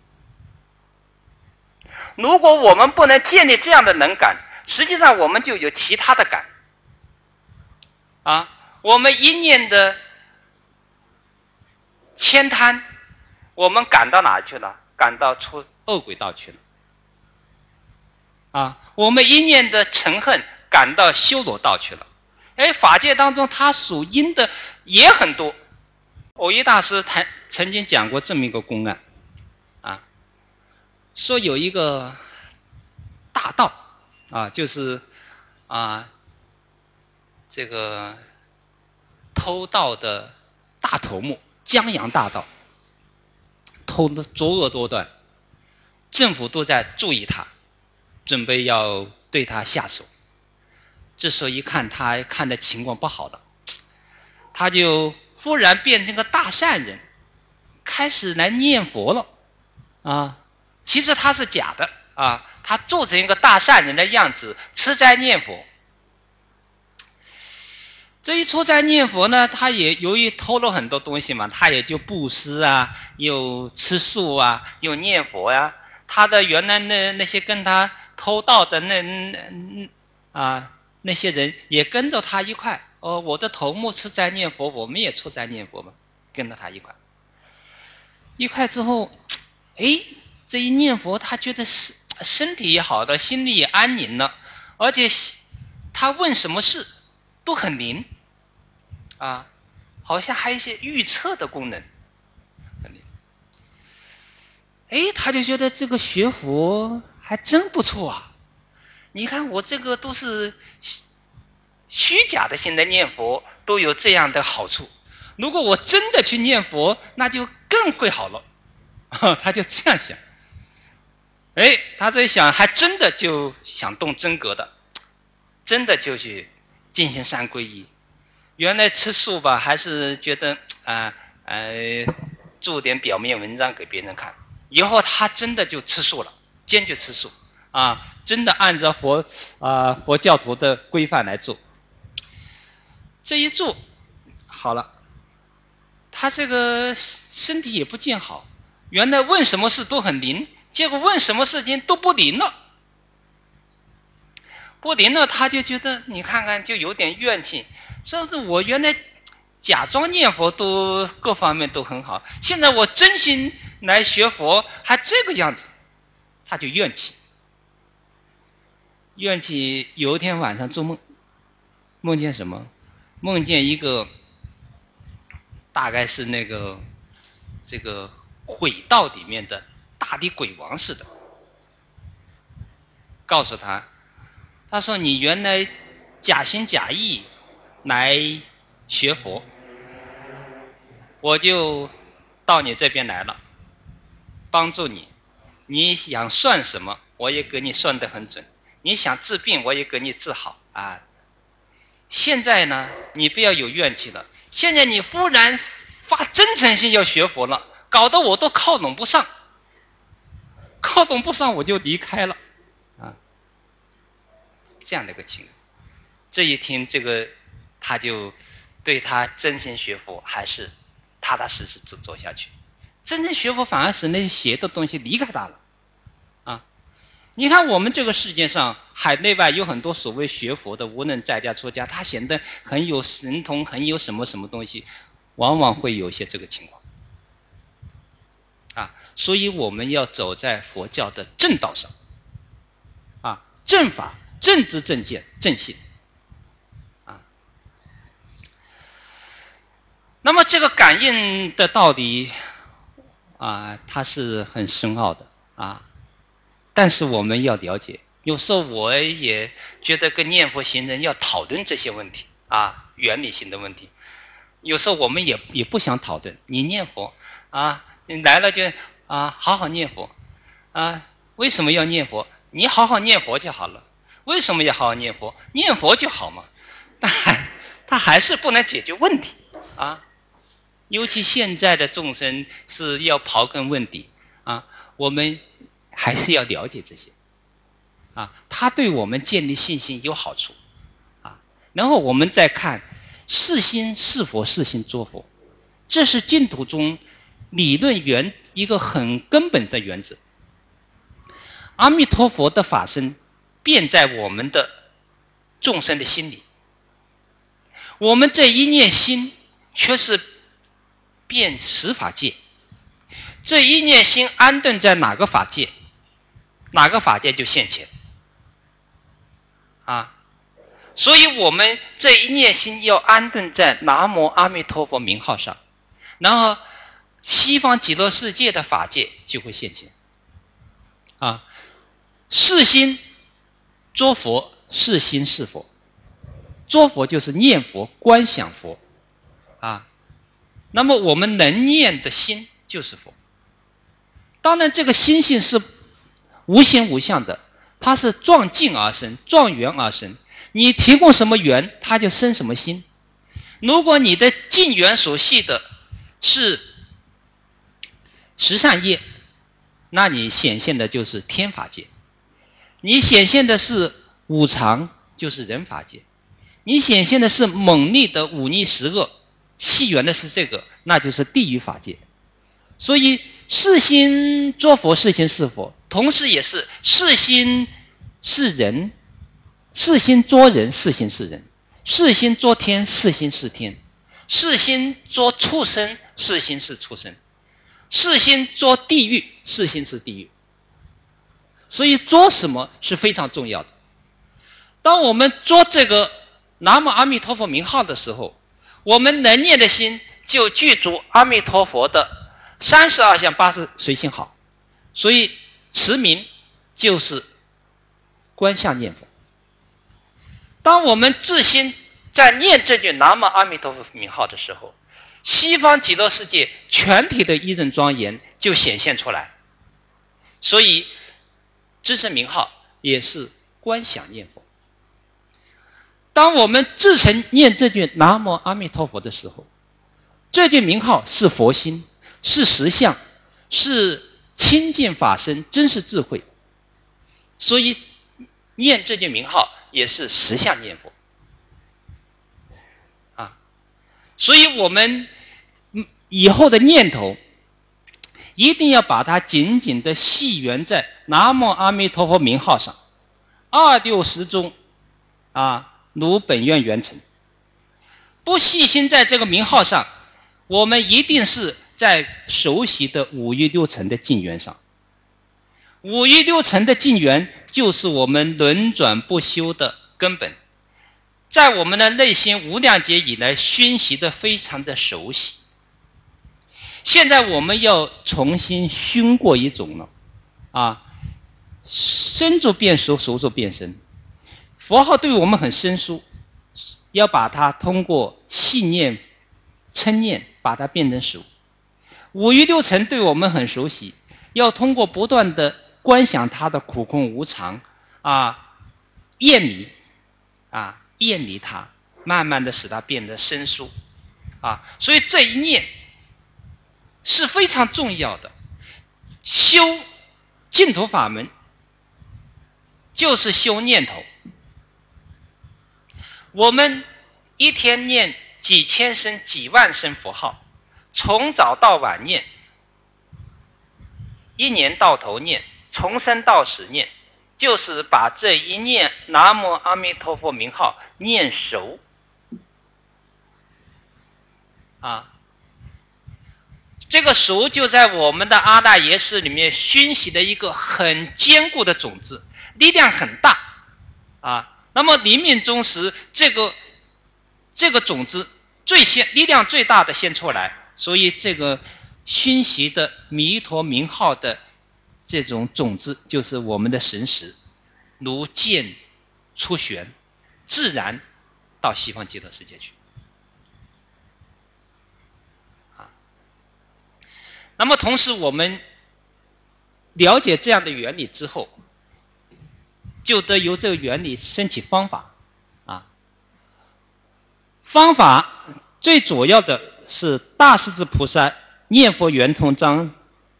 如果我们不能建立这样的能感，实际上我们就有其他的感啊。我们一念的悭贪，我们赶到哪去了？赶到出恶鬼道去了啊。我们一念的嗔恨，赶到修罗道去了。哎，法界当中它属阴的也很多。藕益大师谈曾经讲过这么一个公案啊，说有一个大盗啊，就是啊这个偷盗的大头目，江洋大盗，偷的作恶多端，政府都在注意他，准备要对他下手。这时候一看他看的情况不好了，他就忽然变成个大善人，开始来念佛了啊。其实他是假的啊，他做成一个大善人的样子，吃斋念佛。这一出斋念佛呢，他也由于偷了很多东西嘛，他也就布施啊，又吃素啊，又念佛呀、啊。他的原来那那些跟他偷盗的那那啊那些人也跟着他一块。哦，我的头目吃斋念佛，我们也出斋念佛嘛，跟着他一块。一块之后，哎，这一念佛，他觉得是身体也好了，心里也安宁了，而且他问什么事都很灵啊，好像还有一些预测的功能。哎，他就觉得这个学佛还真不错啊！你看我这个都是虚假的心来念佛，都有这样的好处。如果我真的去念佛，那就更会好了。啊、他就这样想。哎，他这一想，还真的就想动真格的，真的就去进行三皈依。原来吃素吧，还是觉得啊呃, 呃做点表面文章给别人看。以后他真的就吃素了，坚决吃素啊，真的按照佛啊佛教徒的规范来做。这一做好了，他这个身体也不见好，原来问什么事都很灵，结果问什么事情都不灵了，不灵了，他就觉得你看看就有点怨气，说是我原来假装念佛都各方面都很好，现在我真心来学佛还这个样子，他就怨气。怨气有一天晚上做梦，梦见什么？梦见一个大概是那个这个鬼道里面的大的鬼王似的，告诉他，他说你原来假心假意来学佛，我就到你这边来了，帮助你。你想算什么，我也给你算得很准；你想治病，我也给你治好啊。现在呢，你不要有怨气了。现在你忽然发真诚心要学佛了，搞得我都靠拢不上，靠拢不上我就离开了啊。这样的一个情况，这一听这个，他就对他真心学佛还是踏踏实实做做下去。真正学佛反而使那些邪的东西离开他了啊！你看我们这个世界上海内外有很多所谓学佛的，无论在家出家，他显得很有神通，很有什么什么东西，往往会有一些这个情况啊。所以我们要走在佛教的正道上啊，正法、正知、正见、正信啊。那么这个感应的道理啊，它是很深奥的啊，但是我们要了解。有时候我也觉得跟念佛行人要讨论这些问题啊，原理性的问题。有时候我们也也不想讨论。你念佛啊，你来了就啊，好好念佛啊。为什么要念佛？你好好念佛就好了。为什么要好好念佛？念佛就好嘛。但还它还是不能解决问题啊。尤其现在的众生是要刨根问底啊，我们还是要了解这些啊，它对我们建立信心有好处啊。然后我们再看是心是佛是心作佛，这是净土中理论原一个很根本的原则。阿弥陀佛的法身便在我们的众生的心里，我们这一念心却是遍十法界，这一念心安顿在哪个法界，哪个法界就现前啊。所以我们这一念心要安顿在南无阿弥陀佛名号上，然后西方极乐世界的法界就会现前啊。是心作佛，是心是佛，作佛就是念佛观想佛啊。那么我们能念的心就是佛。当然这个心性是无形无相的，它是撞境而生，撞缘而生，你提供什么缘它就生什么心。如果你的境缘所系的是十善业，那你显现的就是天法界；你显现的是五常，就是人法界；你显现的是猛力的五逆十恶，系缘的是这个，那就是地狱法界。所以是心作佛，是心是佛，同时也是是心是人，是心作人，是心是人，是心作天，是心是天，是心作畜生，是心是畜生，是心作地狱，是心是地狱。所以作什么是非常重要的。当我们作这个南无阿弥陀佛名号的时候，我们能念的心就具足阿弥陀佛的三十二相八十随心好，所以持名就是观相念佛。当我们自心在念这句南无阿弥陀佛名号的时候，西方极乐世界全体的一人庄严就显现出来。所以自称名号也是观想念佛。当我们自诚念这句南无阿弥陀佛的时候，这句名号是佛心，是实相，是清净法身，真是智慧。所以念这句名号也是实相念佛啊。所以我们以后的念头一定要把它紧紧的系缘在南无阿弥陀佛名号上，二六时中啊，如本愿圆成。 不细心在这个名号上，我们一定是在熟悉的五欲六尘的境缘上。五欲六尘的境缘就是我们轮转不休的根本，在我们的内心无量劫以来熏习的非常的熟悉。现在我们要重新熏过一种了，啊，生住变熟，熟住变生。佛号对我们很生疏，要把它通过细念、嗔念把它变成熟。五欲六尘对我们很熟悉，要通过不断的观想它的苦空无常啊，厌离啊，厌离它，慢慢的使它变得生疏啊。所以这一念是非常重要的。修净土法门就是修念头。我们一天念几千声、几万声佛号，从早到晚念，一年到头念，从生到死念，就是把这一念南无阿弥陀佛名号念熟啊。这个熟就在我们的阿赖耶识里面熏习的一个很坚固的种子，力量很大啊。那么临命终时，这个这个种子最先力量最大的先出来，所以这个熏习的弥陀名号的这种种子就是我们的神识，如箭出弦，自然到西方极乐世界去。那么同时我们了解这样的原理之后，就得由这个原理升起方法啊。方法最主要的是大势至菩萨念佛圆通章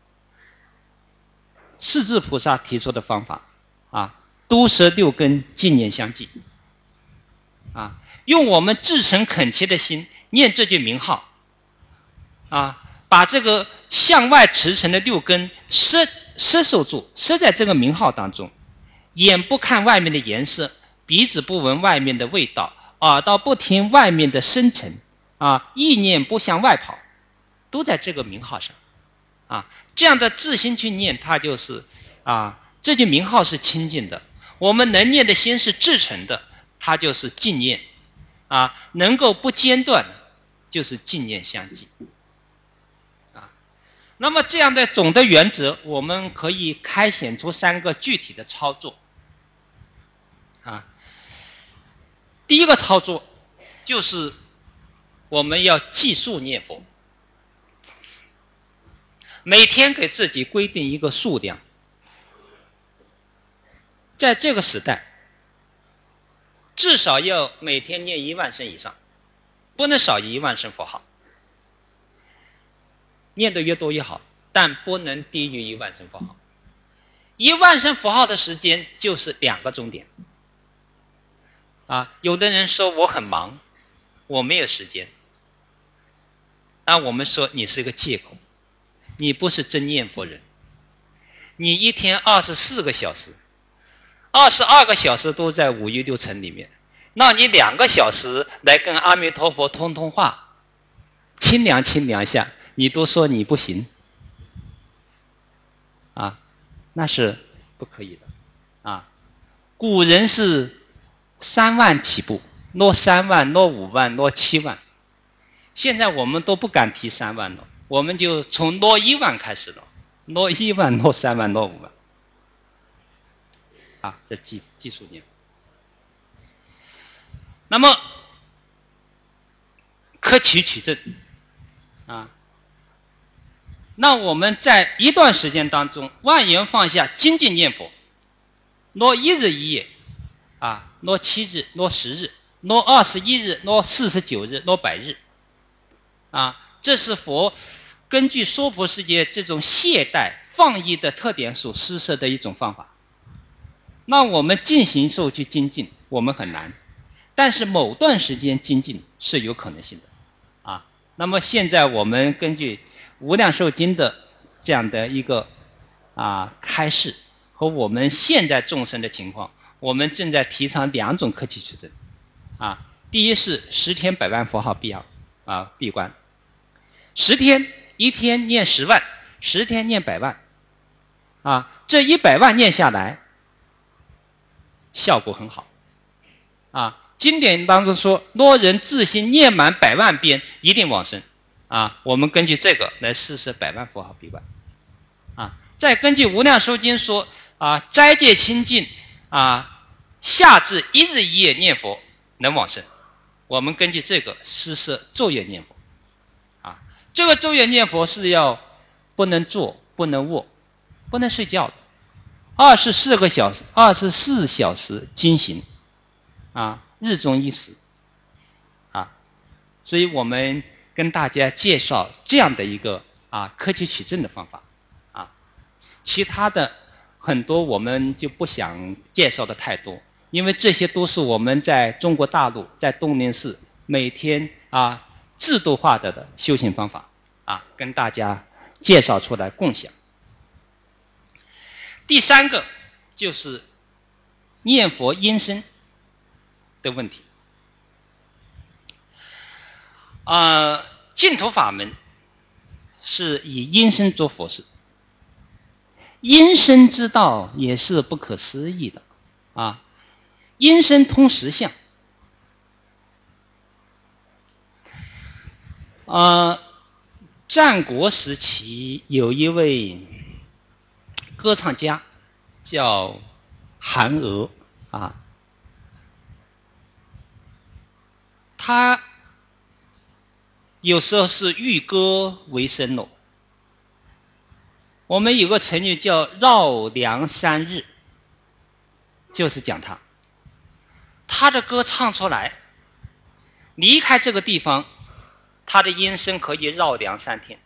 势至菩萨提出的方法啊，都摄六根，净念相继啊，用我们至诚恳切的心念这句名号啊，把这个向外驰骋的六根摄摄受住，摄在这个名号当中。眼不看外面的颜色，鼻子不闻外面的味道，耳朵不听外面的声尘啊，意念不向外跑，都在这个名号上啊。这样的自心去念，它就是啊，这句名号是清净的。我们能念的心是至诚的，它就是净念啊，能够不间断，就是净念相继啊。那么这样的总的原则，我们可以开显出三个具体的操作啊。第一个操作就是我们要计数念佛，每天给自己规定一个数量。在这个时代，至少要每天念一万声以上，不能少于一万声佛号。念得越多越好，但不能低于一万声佛号。一万声佛号的时间就是两个钟点啊。有的人说我很忙，我没有时间，那我们说你是个借口，你不是真念佛人。你一天二十四个小时，二十二个小时都在五欲六尘里面，那你两个小时来跟阿弥陀佛通通话，清凉清凉下，你都说你不行啊，那是不可以的啊。古人是三万起步，落三万，落五万，落七万，现在我们都不敢提三万了，我们就从落一万开始了，落一万，落三万，落五万啊，这技技术念。那么可取取证啊，那我们在一段时间当中，万缘放下，精进念佛，落一日一夜啊，落七日，落十日，落二十一日，落四十九日，落百日啊，这是佛根据娑婆世界这种懈怠放逸的特点所施设的一种方法。那我们进行时候去精进，我们很难，但是某段时间精进是有可能性的啊。那么现在我们根据无量寿经的这样的一个啊开示和我们现在众生的情况，我们正在提倡两种科技取证啊。 第一是十天百万佛号闭号啊闭关，十天一天念十万，十天念百万，啊，这一百万念下来，效果很好，啊，经典当中说，若人自心念满百万遍，一定往生，啊，我们根据这个来试试百万佛号闭关，啊，再根据无量寿经说，啊，斋戒清净，啊，下至一日一夜念佛能往生，我们根据这个试试昼夜念佛，啊，这个昼夜念佛是要不能坐，不能卧，不能睡觉的，二十四个小时，二十四小时精行，啊，日中一时，啊，所以我们跟大家介绍这样的一个啊科学取证的方法，啊，其他的很多我们就不想介绍的太多，因为这些都是我们在中国大陆在东林寺每天啊制度化的的修行方法，啊，跟大家介绍出来共享。第三个就是念佛音声的问题。啊，净土法门是以音声做佛事，音声之道也是不可思议的啊！音声通实相。啊，战国时期有一位歌唱家叫韩娥啊，他有时候是御歌为生咯。我们有个成语叫绕梁三日，就是讲他，他的歌唱出来，离开这个地方，他的音声可以绕梁三天。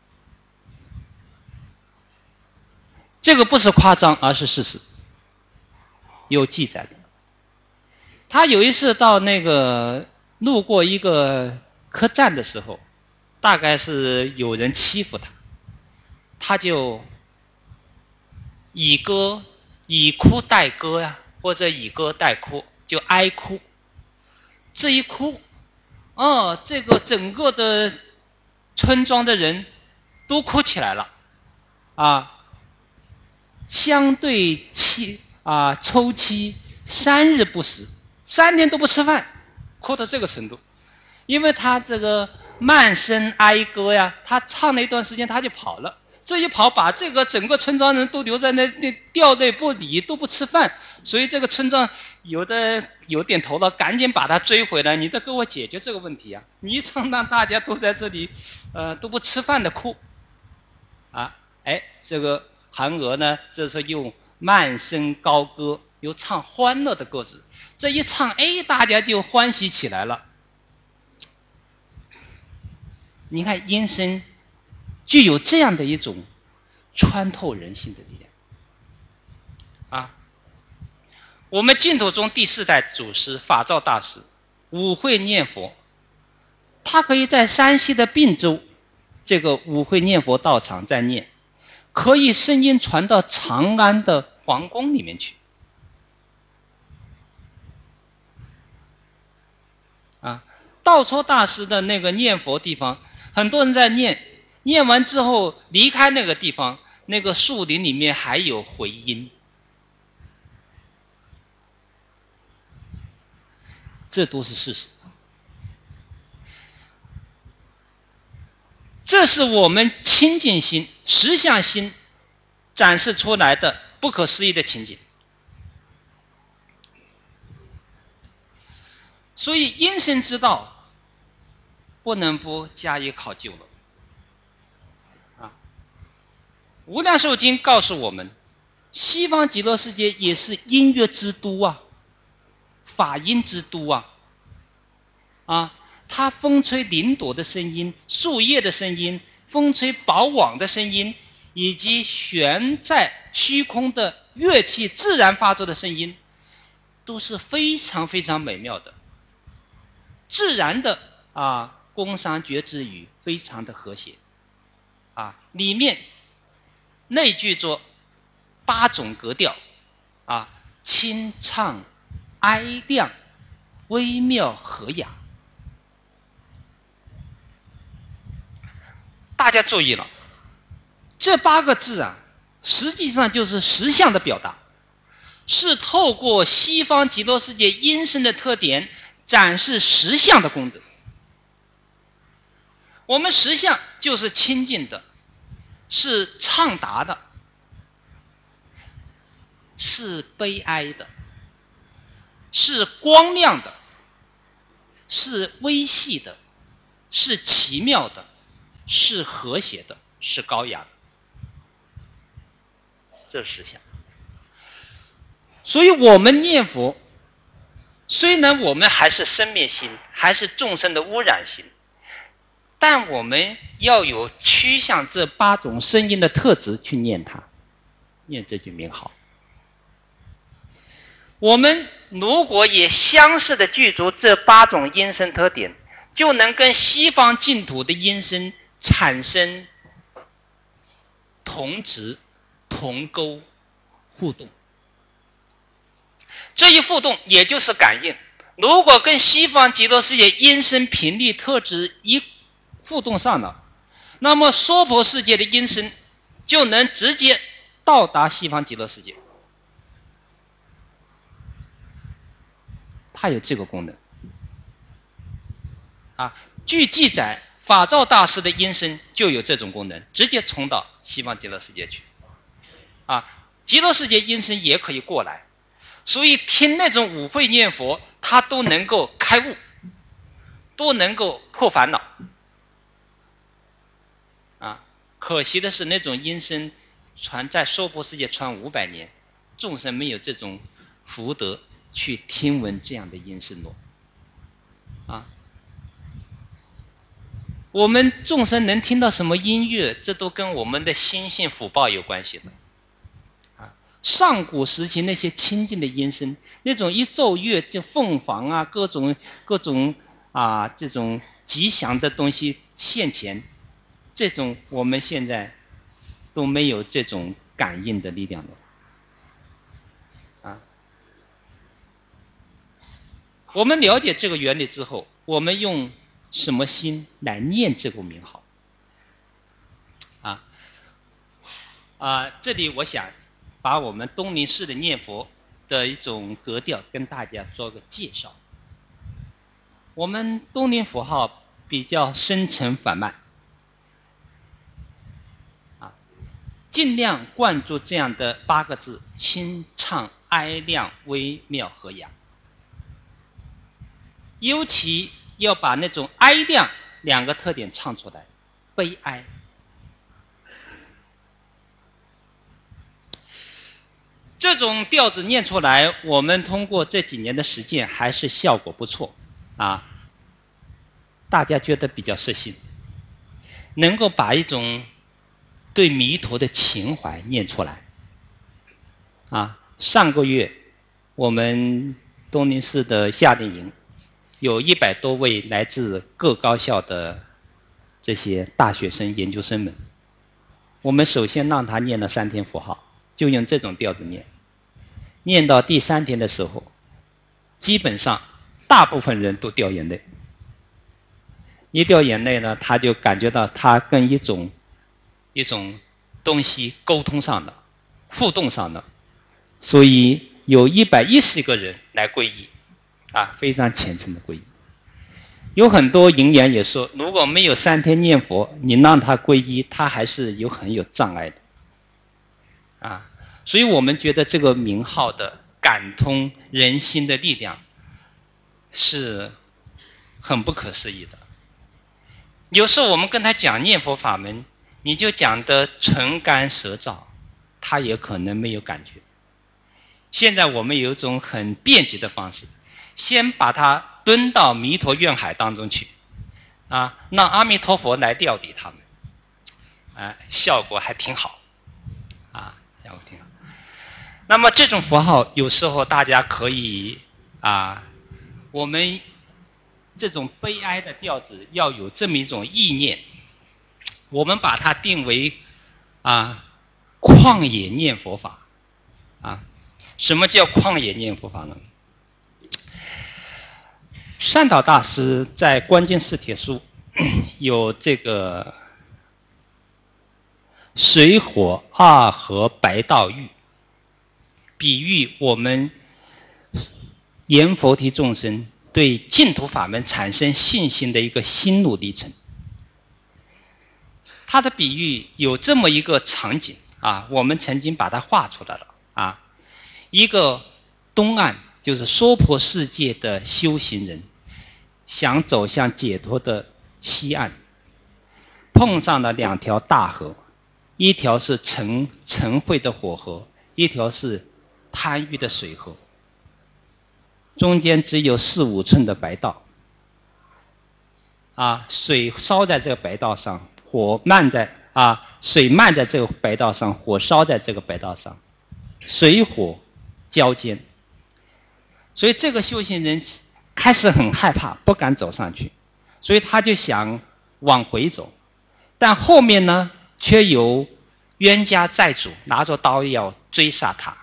这个不是夸张，而是事实，有记载的。他有一次到那个路过一个客栈的时候，大概是有人欺负他，他就以歌以哭代歌呀，或者以歌代哭，就哀哭。这一哭，哦，这个整个的村庄的人都哭起来了，啊。相对期啊抽期三日不食，三天都不吃饭，哭到这个程度。因为他这个慢声哀歌呀，他唱了一段时间他就跑了，这一跑把这个整个村庄人都留在那那掉泪不理，都不吃饭，所以这个村庄有的有点头了，赶紧把他追回来，你得给我解决这个问题啊！你一唱让大家都在这里呃都不吃饭的哭啊，哎，这个韩娥呢，这是用慢声高歌，又唱欢乐的歌子，这一唱，哎，大家就欢喜起来了。你看音声具有这样的一种穿透人心的力量啊！我们净土宗第四代祖师法照大师五会念佛，他可以在山西的并州这个五会念佛道场在念，可以声音传到长安的皇宫里面去啊！道绰大师的那个念佛地方，很多人在念，念完之后离开那个地方，那个树林里面还有回音，这都是事实。这是我们清净心、实相心展示出来的不可思议的情景。所以因声之道不能不加以考究了。啊，无量寿经告诉我们，西方极乐世界也是音乐之都啊，法音之都啊，啊。它风吹林朵的声音，树叶的声音，风吹宝网的声音，以及悬在虚空的乐器自然发出的声音，都是非常非常美妙的。自然的啊，宫商角徵羽非常的和谐啊，里面内具着八种格调啊，清唱、哀亮、 微妙和雅。大家注意了，这八个字啊，实际上就是实相的表达，是透过西方极乐世界音声的特点展示实相的功德。我们实相就是清净的，是畅达的，是悲哀的，是光亮的，是微细的，是奇妙的，是和谐的，是高雅的，这是实相。所以我们念佛，虽然我们还是生灭心，还是众生的污染心，但我们要有趋向这八种声音的特质去念它，念这句名号。我们如果也相似的具足这八种音声特点，就能跟西方净土的音声产生同质、同沟互动。这一互动也就是感应。如果跟西方极乐世界音声频率特质一互动上了，那么娑婆世界的音声就能直接到达西方极乐世界，它有这个功能啊。据记载，法照大师的音声就有这种功能，直接冲到西方极乐世界去啊。极乐世界音声也可以过来，所以听那种五会念佛，它都能够开悟，都能够破烦恼啊。可惜的是，那种音声传在娑婆世界传五百年，众生没有这种福德去听闻这样的音声咯啊。我们众生能听到什么音乐，这都跟我们的心性福报有关系的啊。上古时期那些清净的音声，那种一奏乐就凤凰啊，各种各种啊这种吉祥的东西现前，这种我们现在都没有这种感应的力量了啊。我们了解这个原理之后，我们用什么心来念这个名号啊？啊，这里我想把我们东林寺的念佛的一种格调跟大家做个介绍。我们东林佛号比较深沉缓慢啊，尽量灌注这样的八个字：清畅、哀亮、微妙、和雅。尤其要把那种哀亮两个特点唱出来，悲哀。这种调子念出来，我们通过这几年的实践还是效果不错啊，大家觉得比较适心，能够把一种对弥陀的情怀念出来啊。上个月我们东林寺的夏令营有一百多位来自各高校的这些大学生、研究生们，我们首先让他念了三天佛号，就用这种调子念。念到第三天的时候，基本上大部分人都掉眼泪。一掉眼泪呢，他就感觉到他跟一种一种东西沟通上了，互动上了，所以有一百一十个人来皈依。啊，非常虔诚的皈依。有很多引言也说，如果没有三天念佛，你让他皈依，他还是有很有障碍的。啊，所以我们觉得这个名号的感通人心的力量是很不可思议的。有时候我们跟他讲念佛法门，你就讲得唇干舌燥，他也可能没有感觉。现在我们有一种很便捷的方式，先把它蹲到弥陀愿海当中去，啊，让阿弥陀佛来调底他们，啊，效果还挺好，啊，效果挺好。那么这种佛号，有时候大家可以啊，我们这种悲哀的调子要有这么一种意念，我们把它定为啊旷野念佛法，啊，什么叫旷野念佛法呢？ 善导大师在《观经释帖书》有这个水火二合白道浴，比喻我们言佛提众生对净土法门产生信心的一个心路历程。他的比喻有这么一个场景啊，我们曾经把它画出来了啊，一个东岸就是娑婆世界的修行人想走向解脱的西岸，碰上了两条大河，一条是尘尘秽的火河，一条是贪欲的水河，中间只有四五寸的白道啊，水烧在这个白道上，火漫在啊，水漫在这个白道上，火烧在这个白道上，水火交煎。所以这个修行人开始很害怕，不敢走上去，所以他就想往回走，但后面呢却有冤家债主拿着刀要追杀他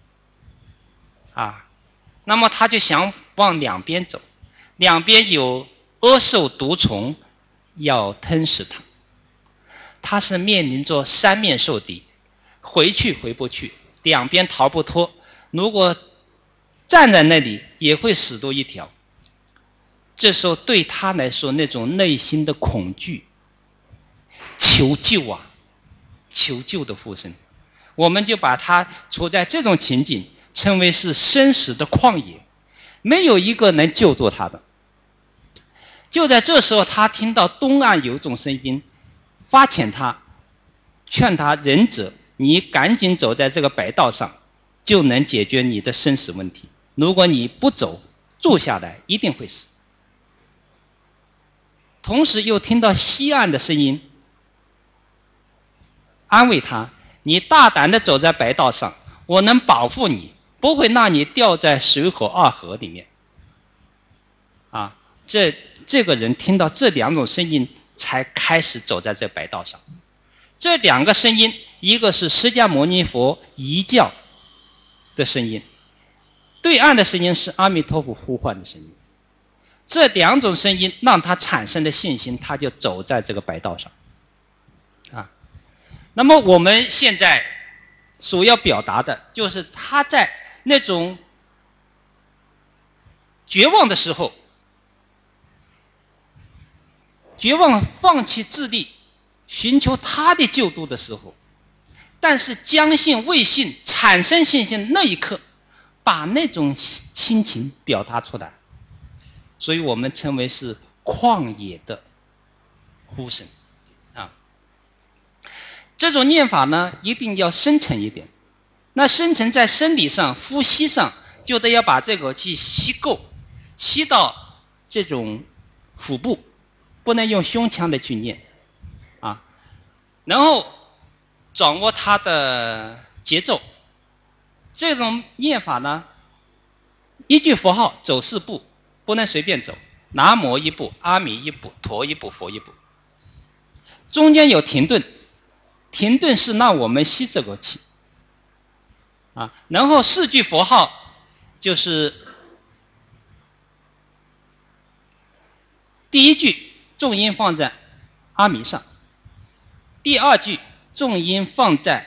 啊，那么他就想往两边走，两边有恶兽毒虫要吞噬他，他是面临着三面受敌，回去回不去，两边逃不脱，如果站在那里也会死多一条。这时候对他来说，那种内心的恐惧，求救啊，求救的呼声，我们就把他处在这种情景称为是生死的旷野，没有一个能救助他的。就在这时候，他听到东岸有种声音发遣他，劝他仁者，你赶紧走在这个白道上，就能解决你的生死问题，如果你不走住下来一定会死。同时又听到西岸的声音安慰他，你大胆地走在白道上，我能保护你，不会让你掉在水火二河里面啊。这这个人听到这两种声音才开始走在这白道上。这两个声音，一个是释迦牟尼佛遗教的声音，对岸的声音是阿弥陀佛呼唤的声音。这两种声音让他产生了信心，他就走在这个白道上啊。那么我们现在所要表达的就是他在那种绝望的时候，绝望放弃自立寻求他的救度的时候，但是将信未信产生信心那一刻，把那种心情表达出来，所以我们称为是旷野的呼声啊。这种念法呢一定要深沉一点，那深沉在生理上呼吸上就得要把这口气吸够，吸到这种腹部，不能用胸腔的去念啊，然后掌握它的节奏。这种念法呢，一句佛号走四步，不能随便走，南无一步，阿弥一步，陀一步，佛一步，中间有停顿，停顿是让我们吸这口气啊。然后四句佛号就是第一句重音放在阿弥上，第二句重音放在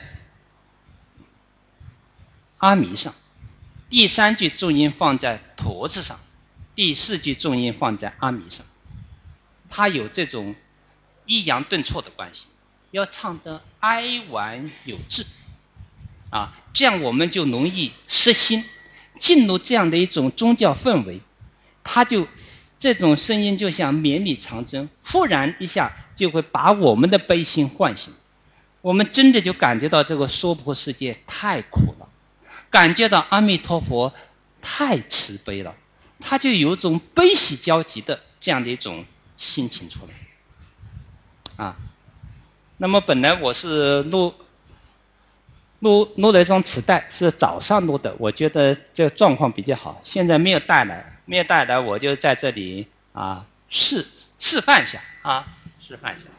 阿弥上，第三句重音放在陀字上，第四句重音放在阿弥上。它有这种抑扬顿挫的关系，要唱得哀婉有致啊，这样我们就容易失心，进入这样的一种宗教氛围，它就这种声音就像绵里长针，忽然一下就会把我们的悲心唤醒，我们真的就感觉到这个娑婆世界太苦了，感觉到阿弥陀佛太慈悲了，他就有一种悲喜交集的这样的一种心情出来啊。那么本来我是录录录了一张磁带，是早上录的，我觉得这个状况比较好，现在没有带来，没有带来，我就在这里啊示示范一下啊，示范一下。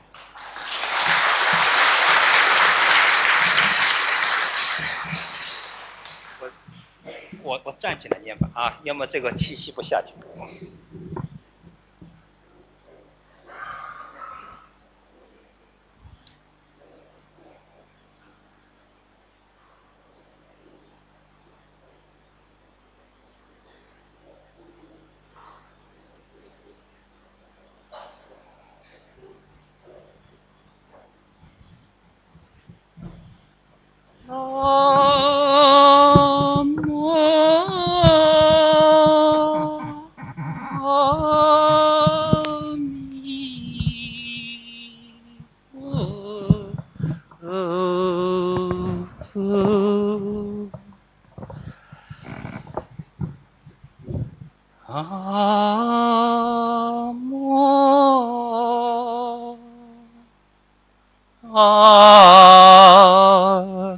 我我我站起来念吧啊，要么这个气吸不下去。 阿摩阿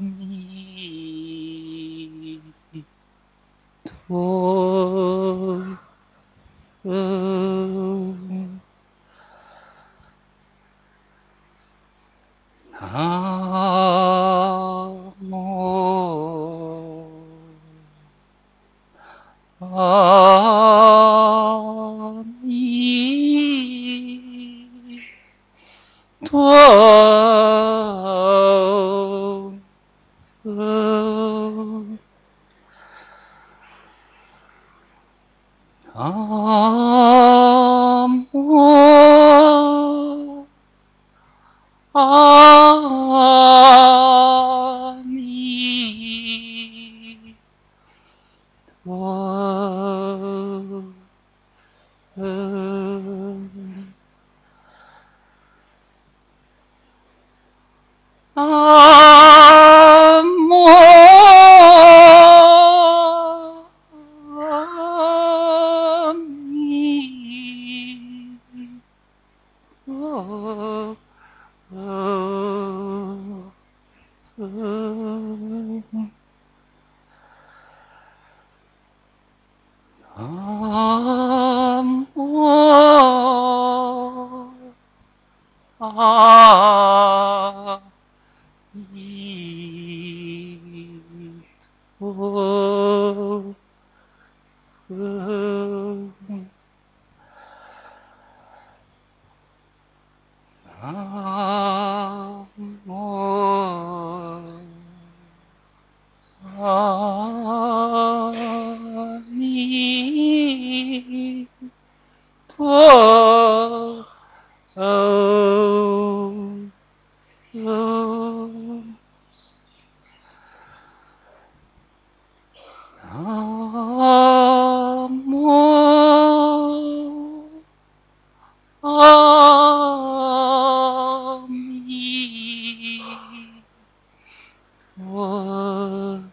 弥陀阿摩阿弥陀阿摩阿弥陀阿摩阿弥陀阿摩阿弥陀阿摩阿弥陀阿摩阿弥陀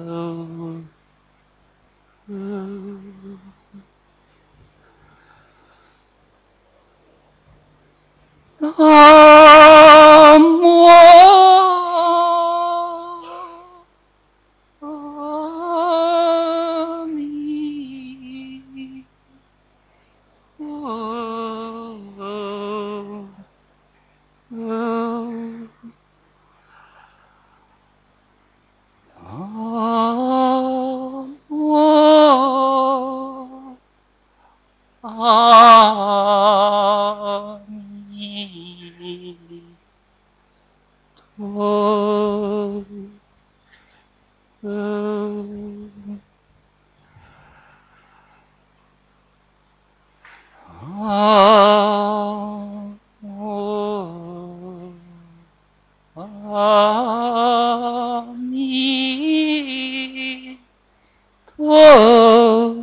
阿摩阿弥阿弥陀阿摩阿弥陀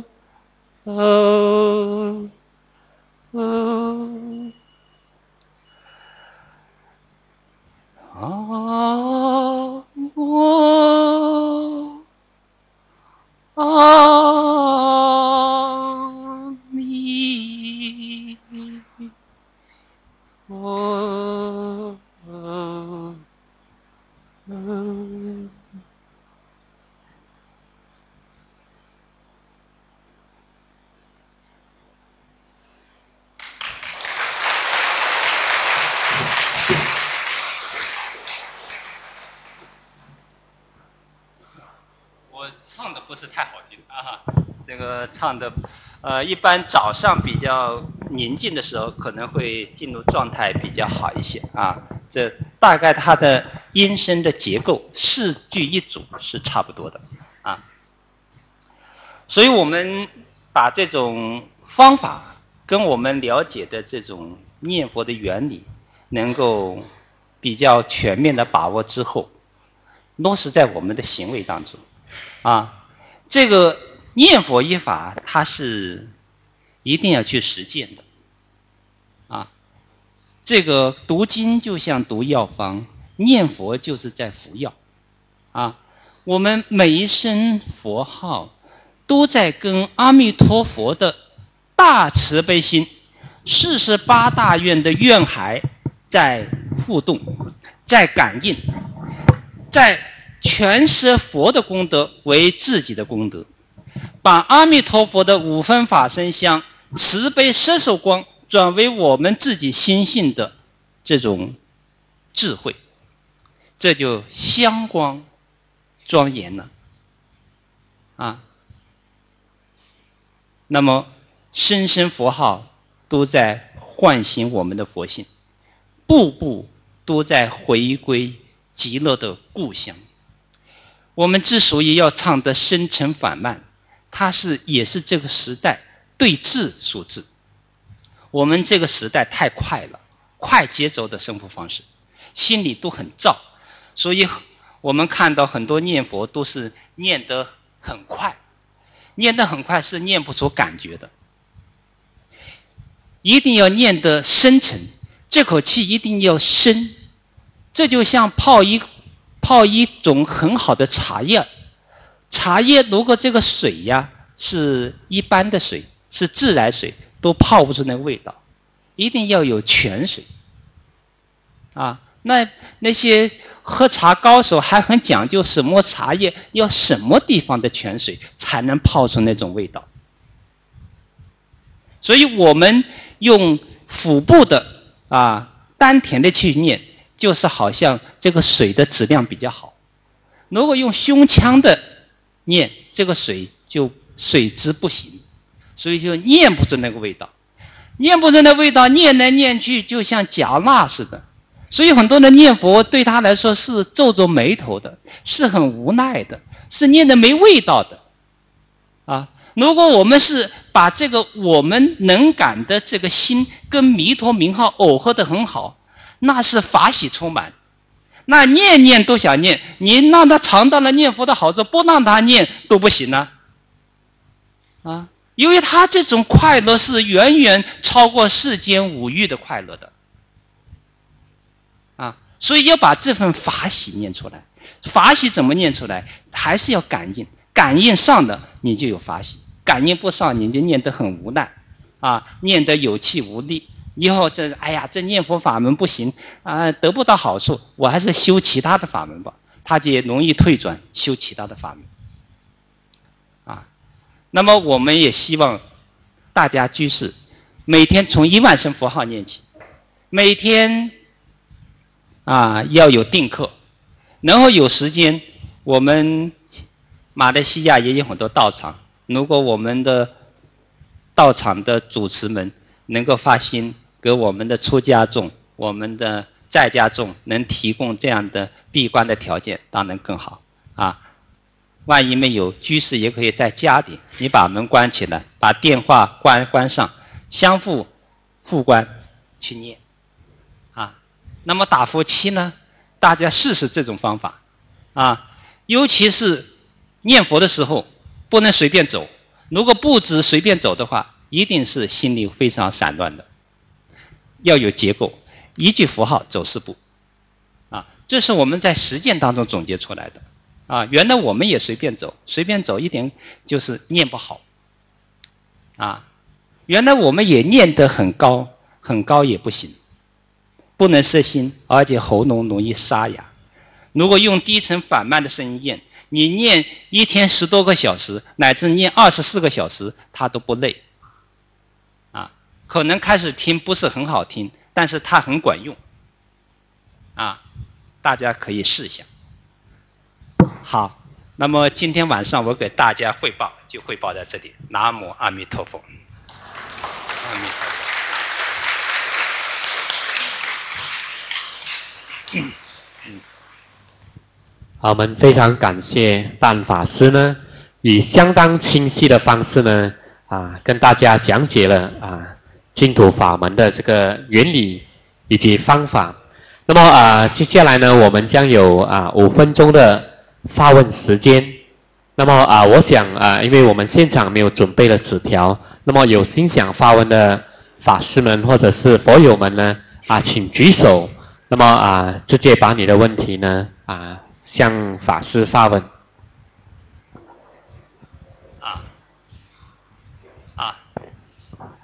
阿摩阿弥陀我唱的不是太好听啊，这个唱的，呃，一般早上比较宁静的时候，可能会进入状态比较好一些啊。这大概它的音声的结构四句一组是差不多的啊。所以我们把这种方法跟我们了解的这种念佛的原理，能够比较全面的把握之后，落实在我们的行为当中。啊，这个念佛一法，它是一定要去实践的。啊，这个读经就像读药方，念佛就是在服药。啊，我们每一声佛号都在跟阿弥陀佛的大慈悲心，四十八大愿的愿海在互动，在感应，在全摄佛的功德为自己的功德，把阿弥陀佛的五分法身香慈悲摄受光转为我们自己心性的这种智慧，这就香光庄严了啊。那么声声佛号都在唤醒我们的佛性，步步都在回归极乐的故乡。我们之所以要唱得深沉缓慢，它是也是这个时代对治所致。我们这个时代太快了，快节奏的生活方式，心里都很躁，所以我们看到很多念佛都是念得很快，念得很快是念不出感觉的，一定要念得深沉，这口气一定要深。这就像泡一泡一种很好的茶叶，茶叶如果这个水呀是一般的水，是自来水，都泡不出那个味道，一定要有泉水啊。那那些喝茶高手还很讲究什么茶叶要什么地方的泉水才能泡出那种味道。所以我们用腹部的啊丹田的去念，就是好像这个水的质量比较好。如果用胸腔的念，这个水就水质不行，所以就念不出那个味道，念不出那味道，念来念去就像夹蜡似的。所以很多人念佛对他来说是皱皱眉头的，是很无奈的，是念得没味道的啊。如果我们是把这个我们能感的这个心跟弥陀名号耦合得很好，那是法喜充满，那念念都想念，你让他尝到了念佛的好处，不让他念都不行啊啊！因为他这种快乐是远远超过世间五欲的快乐的啊，所以要把这份法喜念出来。法喜怎么念出来？还是要感应，感应上了你就有法喜，感应不上你就念得很无奈啊，念得有气无力。以后这哎呀，这念佛法门不行啊，得不到好处，我还是修其他的法门吧，他就容易退转，修其他的法门啊。那么我们也希望大家居士每天从一万声佛号念起，每天啊要有定课，然后有时间，我们马来西亚也有很多道场，如果我们的道场的主持们能够发心给我们的出家众、我们的在家众能提供这样的闭关的条件，当然更好啊。万一没有，居士也可以在家里，你把门关起来，把电话关关上，相互互关去念啊。那么打佛七呢，大家试试这种方法啊，尤其是念佛的时候不能随便走，如果步子随便走的话，一定是心里非常散乱的，要有结构，一句佛号走四步啊，这是我们在实践当中总结出来的啊。原来我们也随便走，随便走一点就是念不好啊。原来我们也念得很高，很高也不行，不能摄心，而且喉咙容易沙哑。如果用低沉缓慢的声音念，你念一天十多个小时，乃至念二十四个小时，它都不累啊。可能开始听不是很好听，但是它很管用啊，大家可以试一下。好，那么今天晚上我给大家汇报就汇报在这里。南无阿弥陀佛。阿弥陀佛。嗯嗯。 好，我们非常感谢淡法师呢，以相当清晰的方式呢，啊，跟大家讲解了啊净土法门的这个原理以及方法。那么啊，接下来呢，我们将有啊五分钟的发问时间。那么啊，我想啊，因为我们现场没有准备了纸条，那么有心想发问的法师们或者是佛友们呢，啊，请举手。那么啊，直接把你的问题呢，啊。向法师发问。 啊啊，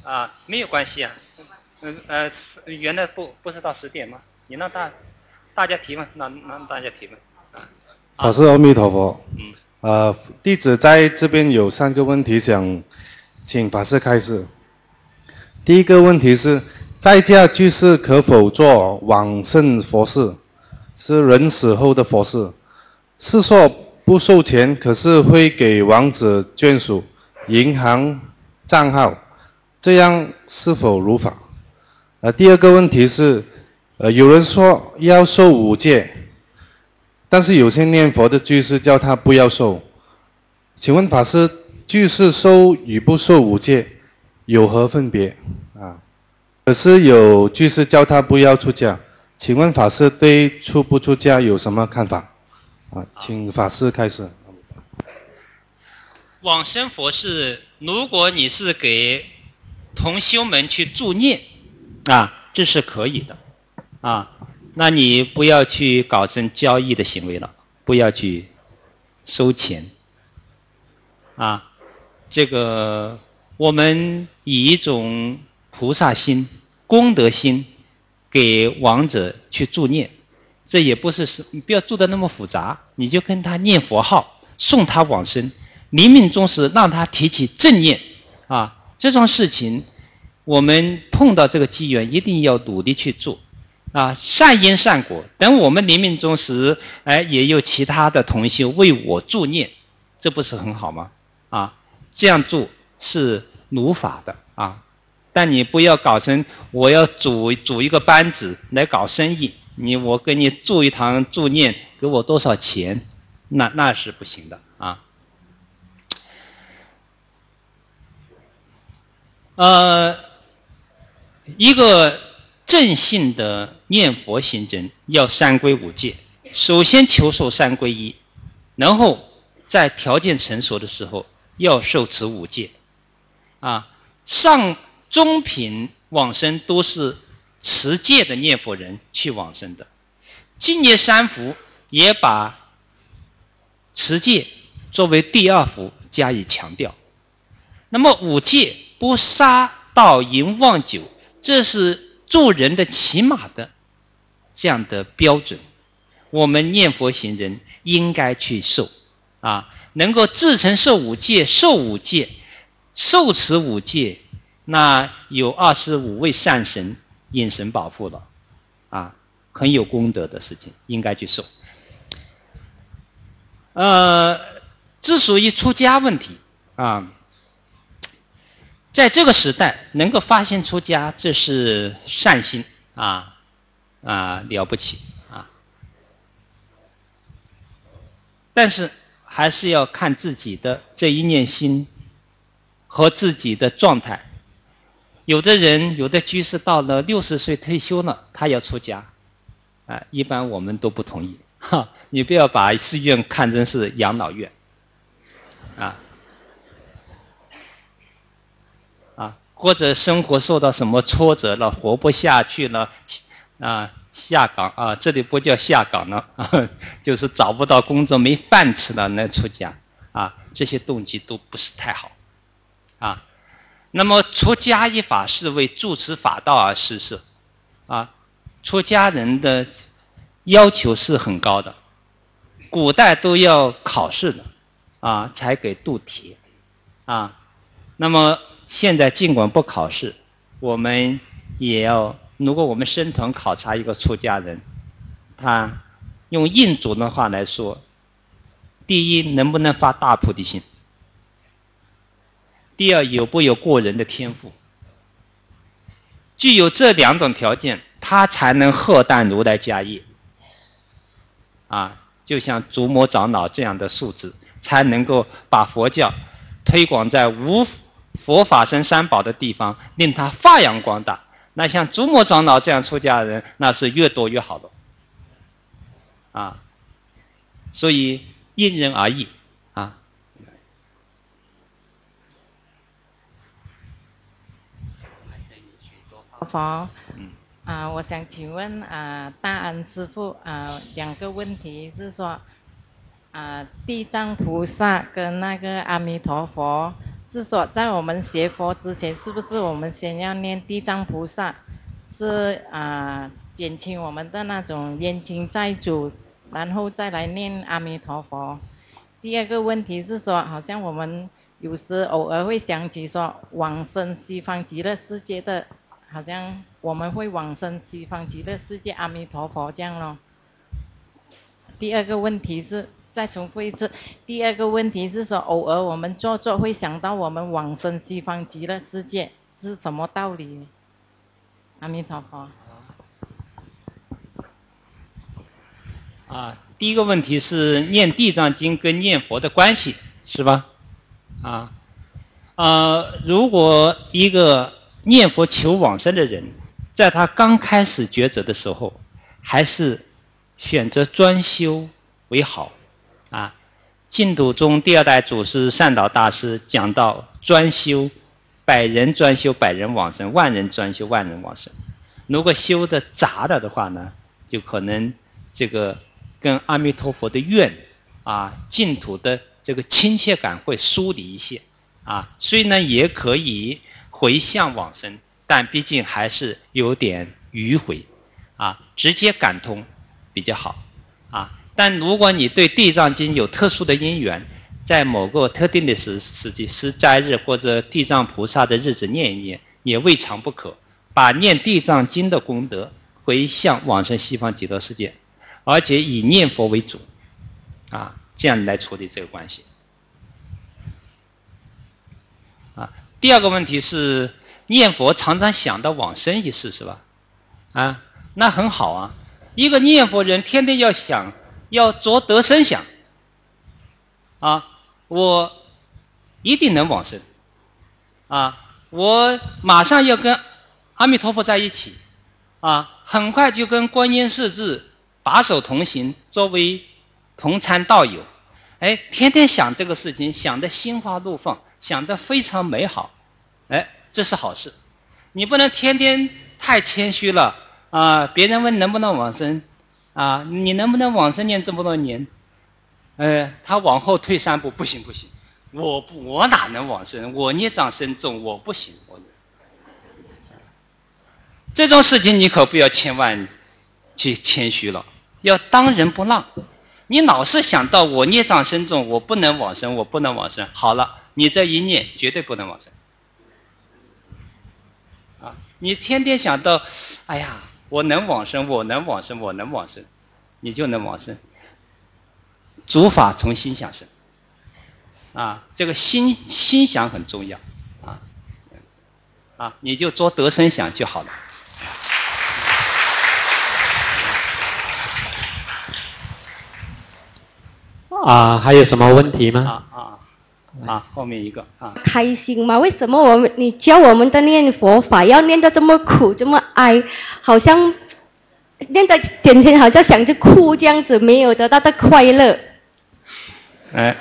啊，没有关系啊。嗯呃，原来不不是到十点吗？你让大大家提问，让让大家提问啊。 法师阿弥陀佛。 嗯。 呃，弟子在这边有三个问题想请法师开示。第一个问题是，在家居士可否做往生佛事？是人死后的佛事，是说不收钱，可是会给亡者眷属银行账号，这样是否如法？呃，第二个问题是，呃，有人说要受五戒，但是有些念佛的居士叫他不要受，请问法师，居士受与不受五戒有何分别啊？可是有居士叫他不要出家，请问法师对出不出家有什么看法？啊，请法师开始。 往生佛事，如果你是给同修们去助念啊，这是可以的啊。那你不要去搞成交易的行为了，不要去收钱啊。这个我们以一种菩萨心、功德心给亡者去助念，这也不是是你不要做的那么复杂，你就跟他念佛号，送他往生。临命终时让他提起正念啊，这种事情我们碰到这个机缘一定要努力去做啊，善因善果。等我们临命终时，哎，也有其他的同修为我助念，这不是很好吗？啊，这样做是如法的啊，但你不要搞成我要组组一个班子来搞生意，你我给你助一堂助念，给我多少钱，那那是不行的啊。呃，一个正信的念佛行人要三归五戒，首先求受三归一，然后在条件成熟的时候要受持五戒。啊，上中品往生都是持戒的念佛人去往生的。净业三福也把持戒作为第二福加以强调。那么五戒，不杀盗淫妄酒，这是做人的起码的这样的标准，我们念佛行人应该去受啊，能够自成受五戒，受五戒，受持五戒，那有二十五位善神引神保护了啊，很有功德的事情，应该去受。呃，这属于出家问题啊。在这个时代能够发心出家，这是善心啊啊，了不起啊！但是还是要看自己的这一念心和自己的状态。有的人，有的居士到了六十岁退休了，他要出家，啊，一般我们都不同意。哈，你不要把寺院看成是养老院，啊。或者生活受到什么挫折了，活不下去了，啊，下岗啊，这里不叫下岗了，啊，就是找不到工作，没饭吃了，那出家啊，这些动机都不是太好，啊，那么出家一法是为住持法道而施设，啊，出家人的要求是很高的，古代都要考试的，啊，才给度牒，啊，那么。现在尽管不考试，我们也要，如果我们生团考察一个出家人，他用印祖的话来说，第一能不能发大菩提心，第二有不有过人的天赋，具有这两种条件，他才能荷担如来家业啊，就像竺摩长老这样的素质，才能够把佛教推广在无佛法僧三宝的地方，令他发扬光大。那像竺摩长老这样出家人，那是越多越好的啊。所以因人而异啊。 佛，啊，我想请问啊，大安师父啊，两个问题是说，啊，地藏菩萨跟那个阿弥陀佛。 是说在我们学佛之前，是不是我们先要念地藏菩萨，是啊、呃、减轻我们的那种冤亲债主，然后再来念阿弥陀佛。第二个问题是说，好像我们有时偶尔会想起说往生西方极乐世界的，好像我们会往生西方极乐世界阿弥陀佛这样咯。第二个问题是，再重复一次，第二个问题是说，偶尔我们做做会想到我们往生西方极乐世界，是什么道理？阿弥陀佛。 啊，第一个问题是念地藏经跟念佛的关系，是吧？啊，呃，如果一个念佛求往生的人，在他刚开始抉择的时候，还是选择专修为好。啊，净土宗第二代祖师善导大师讲到专修，百人专修百人往生，万人专修万人往生。如果修的杂了的话呢，就可能这个跟阿弥陀佛的愿啊，净土的这个亲切感会疏离一些啊，所以呢也可以回向往生，但毕竟还是有点迂回啊，直接感通比较好啊。但如果你对地藏经有特殊的因缘，在某个特定的时时机是斋日或者地藏菩萨的日子念一念，也未尝不可。把念地藏经的功德回向往生西方极乐世界，而且以念佛为主，啊，这样来处理这个关系。啊，第二个问题是念佛常常想到往生一事，是吧？啊，那很好啊，一个念佛人天天要想。要着得生想啊，我一定能往生啊，我马上要跟阿弥陀佛在一起啊，很快就跟观音世智把手同行，作为同参道友。哎，天天想这个事情，想得心花怒放，想得非常美好。哎，这是好事。你不能天天太谦虚了啊！别人问能不能往生啊，你能不能往生念这么多年？呃，他往后退三步，不行不行，我不我哪能往生？我孽障深重，我不行。我这种事情你可不要千万去谦虚了，要当仁不让。你老是想到我孽障深重，我不能往生，我不能往生。好了，你这一念绝对不能往生。啊，你天天想到，哎呀，我能往生，我能往生，我能往生，你就能往生。诸法从心想生，啊，这个心心想很重要，啊，啊，你就做得生想就好了。 啊，还有什么问题吗？ 啊啊啊，后面一个啊。 开心吗？为什么我们你教我们的念佛法要念得这么苦这么哀，好像念得天天好像想着哭这样子，没有得到的快乐。 哎，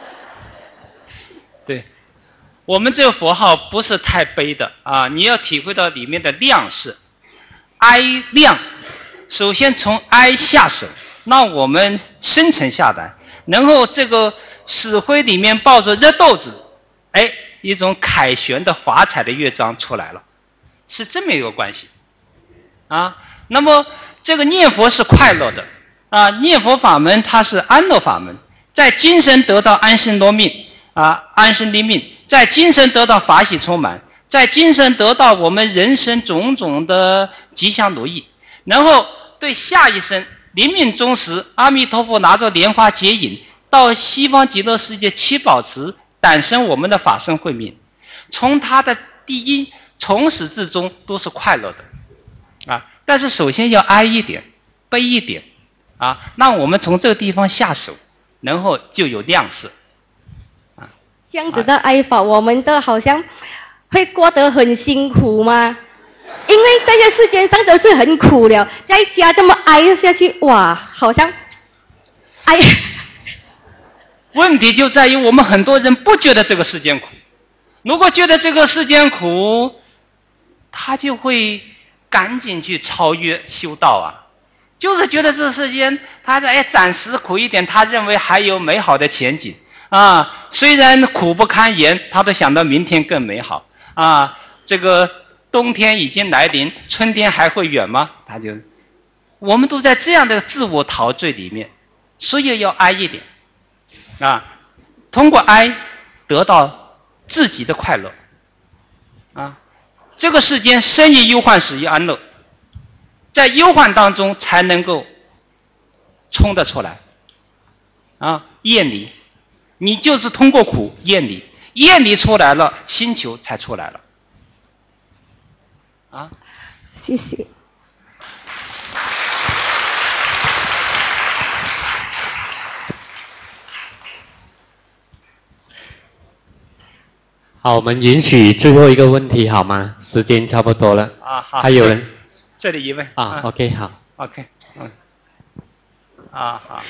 对，我们这个佛号不是太悲的啊，你要体会到里面的量是哀量，首先从哀下手，让我们深沉下来，然后这个死灰里面抱着热豆子，哎，一种凯旋的华彩的乐章出来了，是这么一个关系啊。那么这个念佛是快乐的啊，念佛法门它是安乐法门，在今生得到安身落命啊，安身立命，在今生得到法喜充满，在今生得到我们人生种种的吉祥如意，然后对下一生临命终时，阿弥陀佛拿着莲花接引到西方极乐世界七宝池诞生我们的法身慧命，从他的第一从始至终都是快乐的啊，但是首先要哀一点，悲一点啊，让我们从这个地方下手，然后就有亮色啊。 这样子的哀法，我们的好像会过得很辛苦吗？因为在这世界上都是很苦了，再加这么哀下去，哇，好像哀。 问题就在于我们很多人不觉得这个世间苦，如果觉得这个世间苦，他就会赶紧去超越修道啊。就是觉得这世间他在哎暂时苦一点，他认为还有美好的前景啊， 虽然苦不堪言，他都想到明天更美好啊。这个冬天已经来临，春天还会远吗？他就，我们都在这样的自我陶醉里面，所以要哀一点啊，通过哀得到自己的快乐啊。这个世间生于忧患，死于安乐，在忧患当中才能够冲得出来啊，厌离。你就是通过苦厌离，厌离出来了，星球才出来了啊。 谢谢。 好，我们允许最后一个问题好吗？时间差不多了。 啊，好。 还有人？ 这里一位。 啊， 啊 OK， 好。 OK， 嗯。啊，好。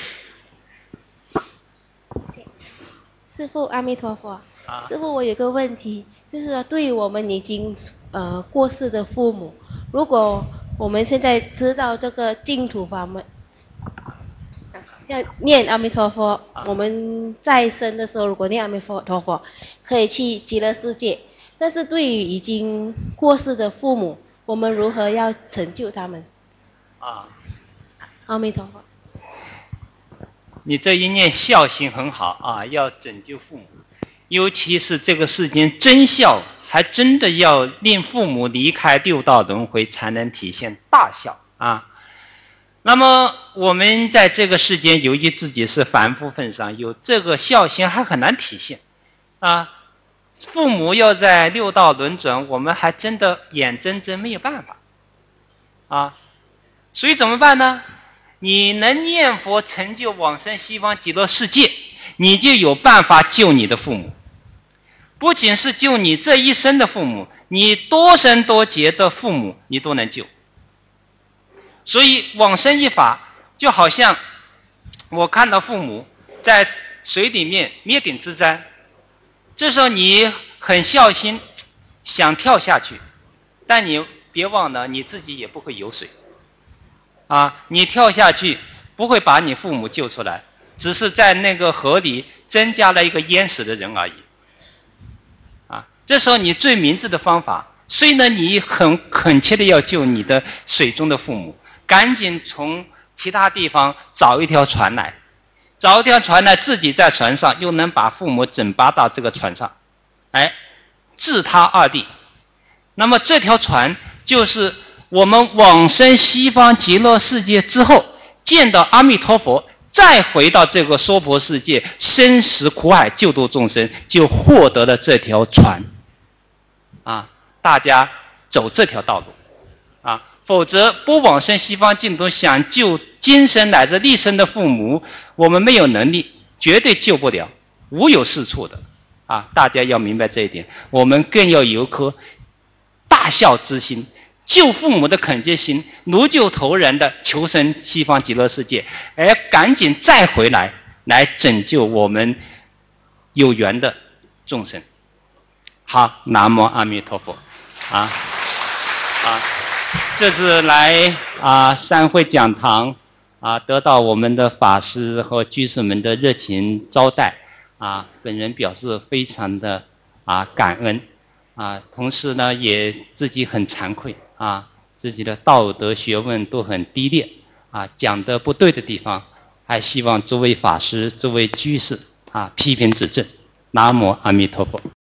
师父阿弥陀佛。 啊、 师父，我有个问题，就是说，对于我们已经呃过世的父母，如果我们现在知道这个净土法门，要念阿弥陀佛， 啊、 我们在生的时候，如果念阿弥陀佛，可以去极乐世界。但是对于已经过世的父母，我们如何要成就他们？ 啊， 阿弥陀佛。 你这一念孝心很好啊，要拯救父母，尤其是这个世间真孝，还真的要令父母离开六道轮回，才能体现大孝啊。那么我们在这个世间，由于自己是凡夫份上，有这个孝心还很难体现啊。父母要在六道轮转，我们还真的眼睁睁没有办法啊。所以怎么办呢？你能念佛成就往生西方极乐世界，你就有办法救你的父母。不仅是救你这一生的父母，你多生多劫的父母你都能救。所以往生一法就好像我看到父母在水里面灭顶之灾，这时候你很孝心想跳下去，但你别忘了你自己也不会游水啊，你跳下去不会把你父母救出来，只是在那个河里增加了一个淹死的人而已啊。这时候你最明智的方法，虽然你很恳切的要救你的水中的父母，赶紧从其他地方找一条船来，找一条船来，自己在船上又能把父母整拔到这个船上，哎，置他二地。那么这条船就是我们往生西方极乐世界之后，见到阿弥陀佛，再回到这个娑婆世界，生死苦海救度众生，就获得了这条船啊！大家走这条道路啊，否则不往生西方净土，想救今生乃至历生的父母，我们没有能力，绝对救不了，无有是处的啊！大家要明白这一点，我们更要有一颗大孝之心，救父母的恳切心，如救头人的求生西方极乐世界，而赶紧再回来，来拯救我们有缘的众生。好，南无阿弥陀佛。啊啊，这是来啊三会讲堂啊，得到我们的法师和居士们的热情招待啊，本人表示非常的啊感恩啊，同时呢也自己很惭愧啊，自己的道德学问都很低劣啊，讲的不对的地方，还希望诸位法师、诸位居士啊批评指正。南无阿弥陀佛。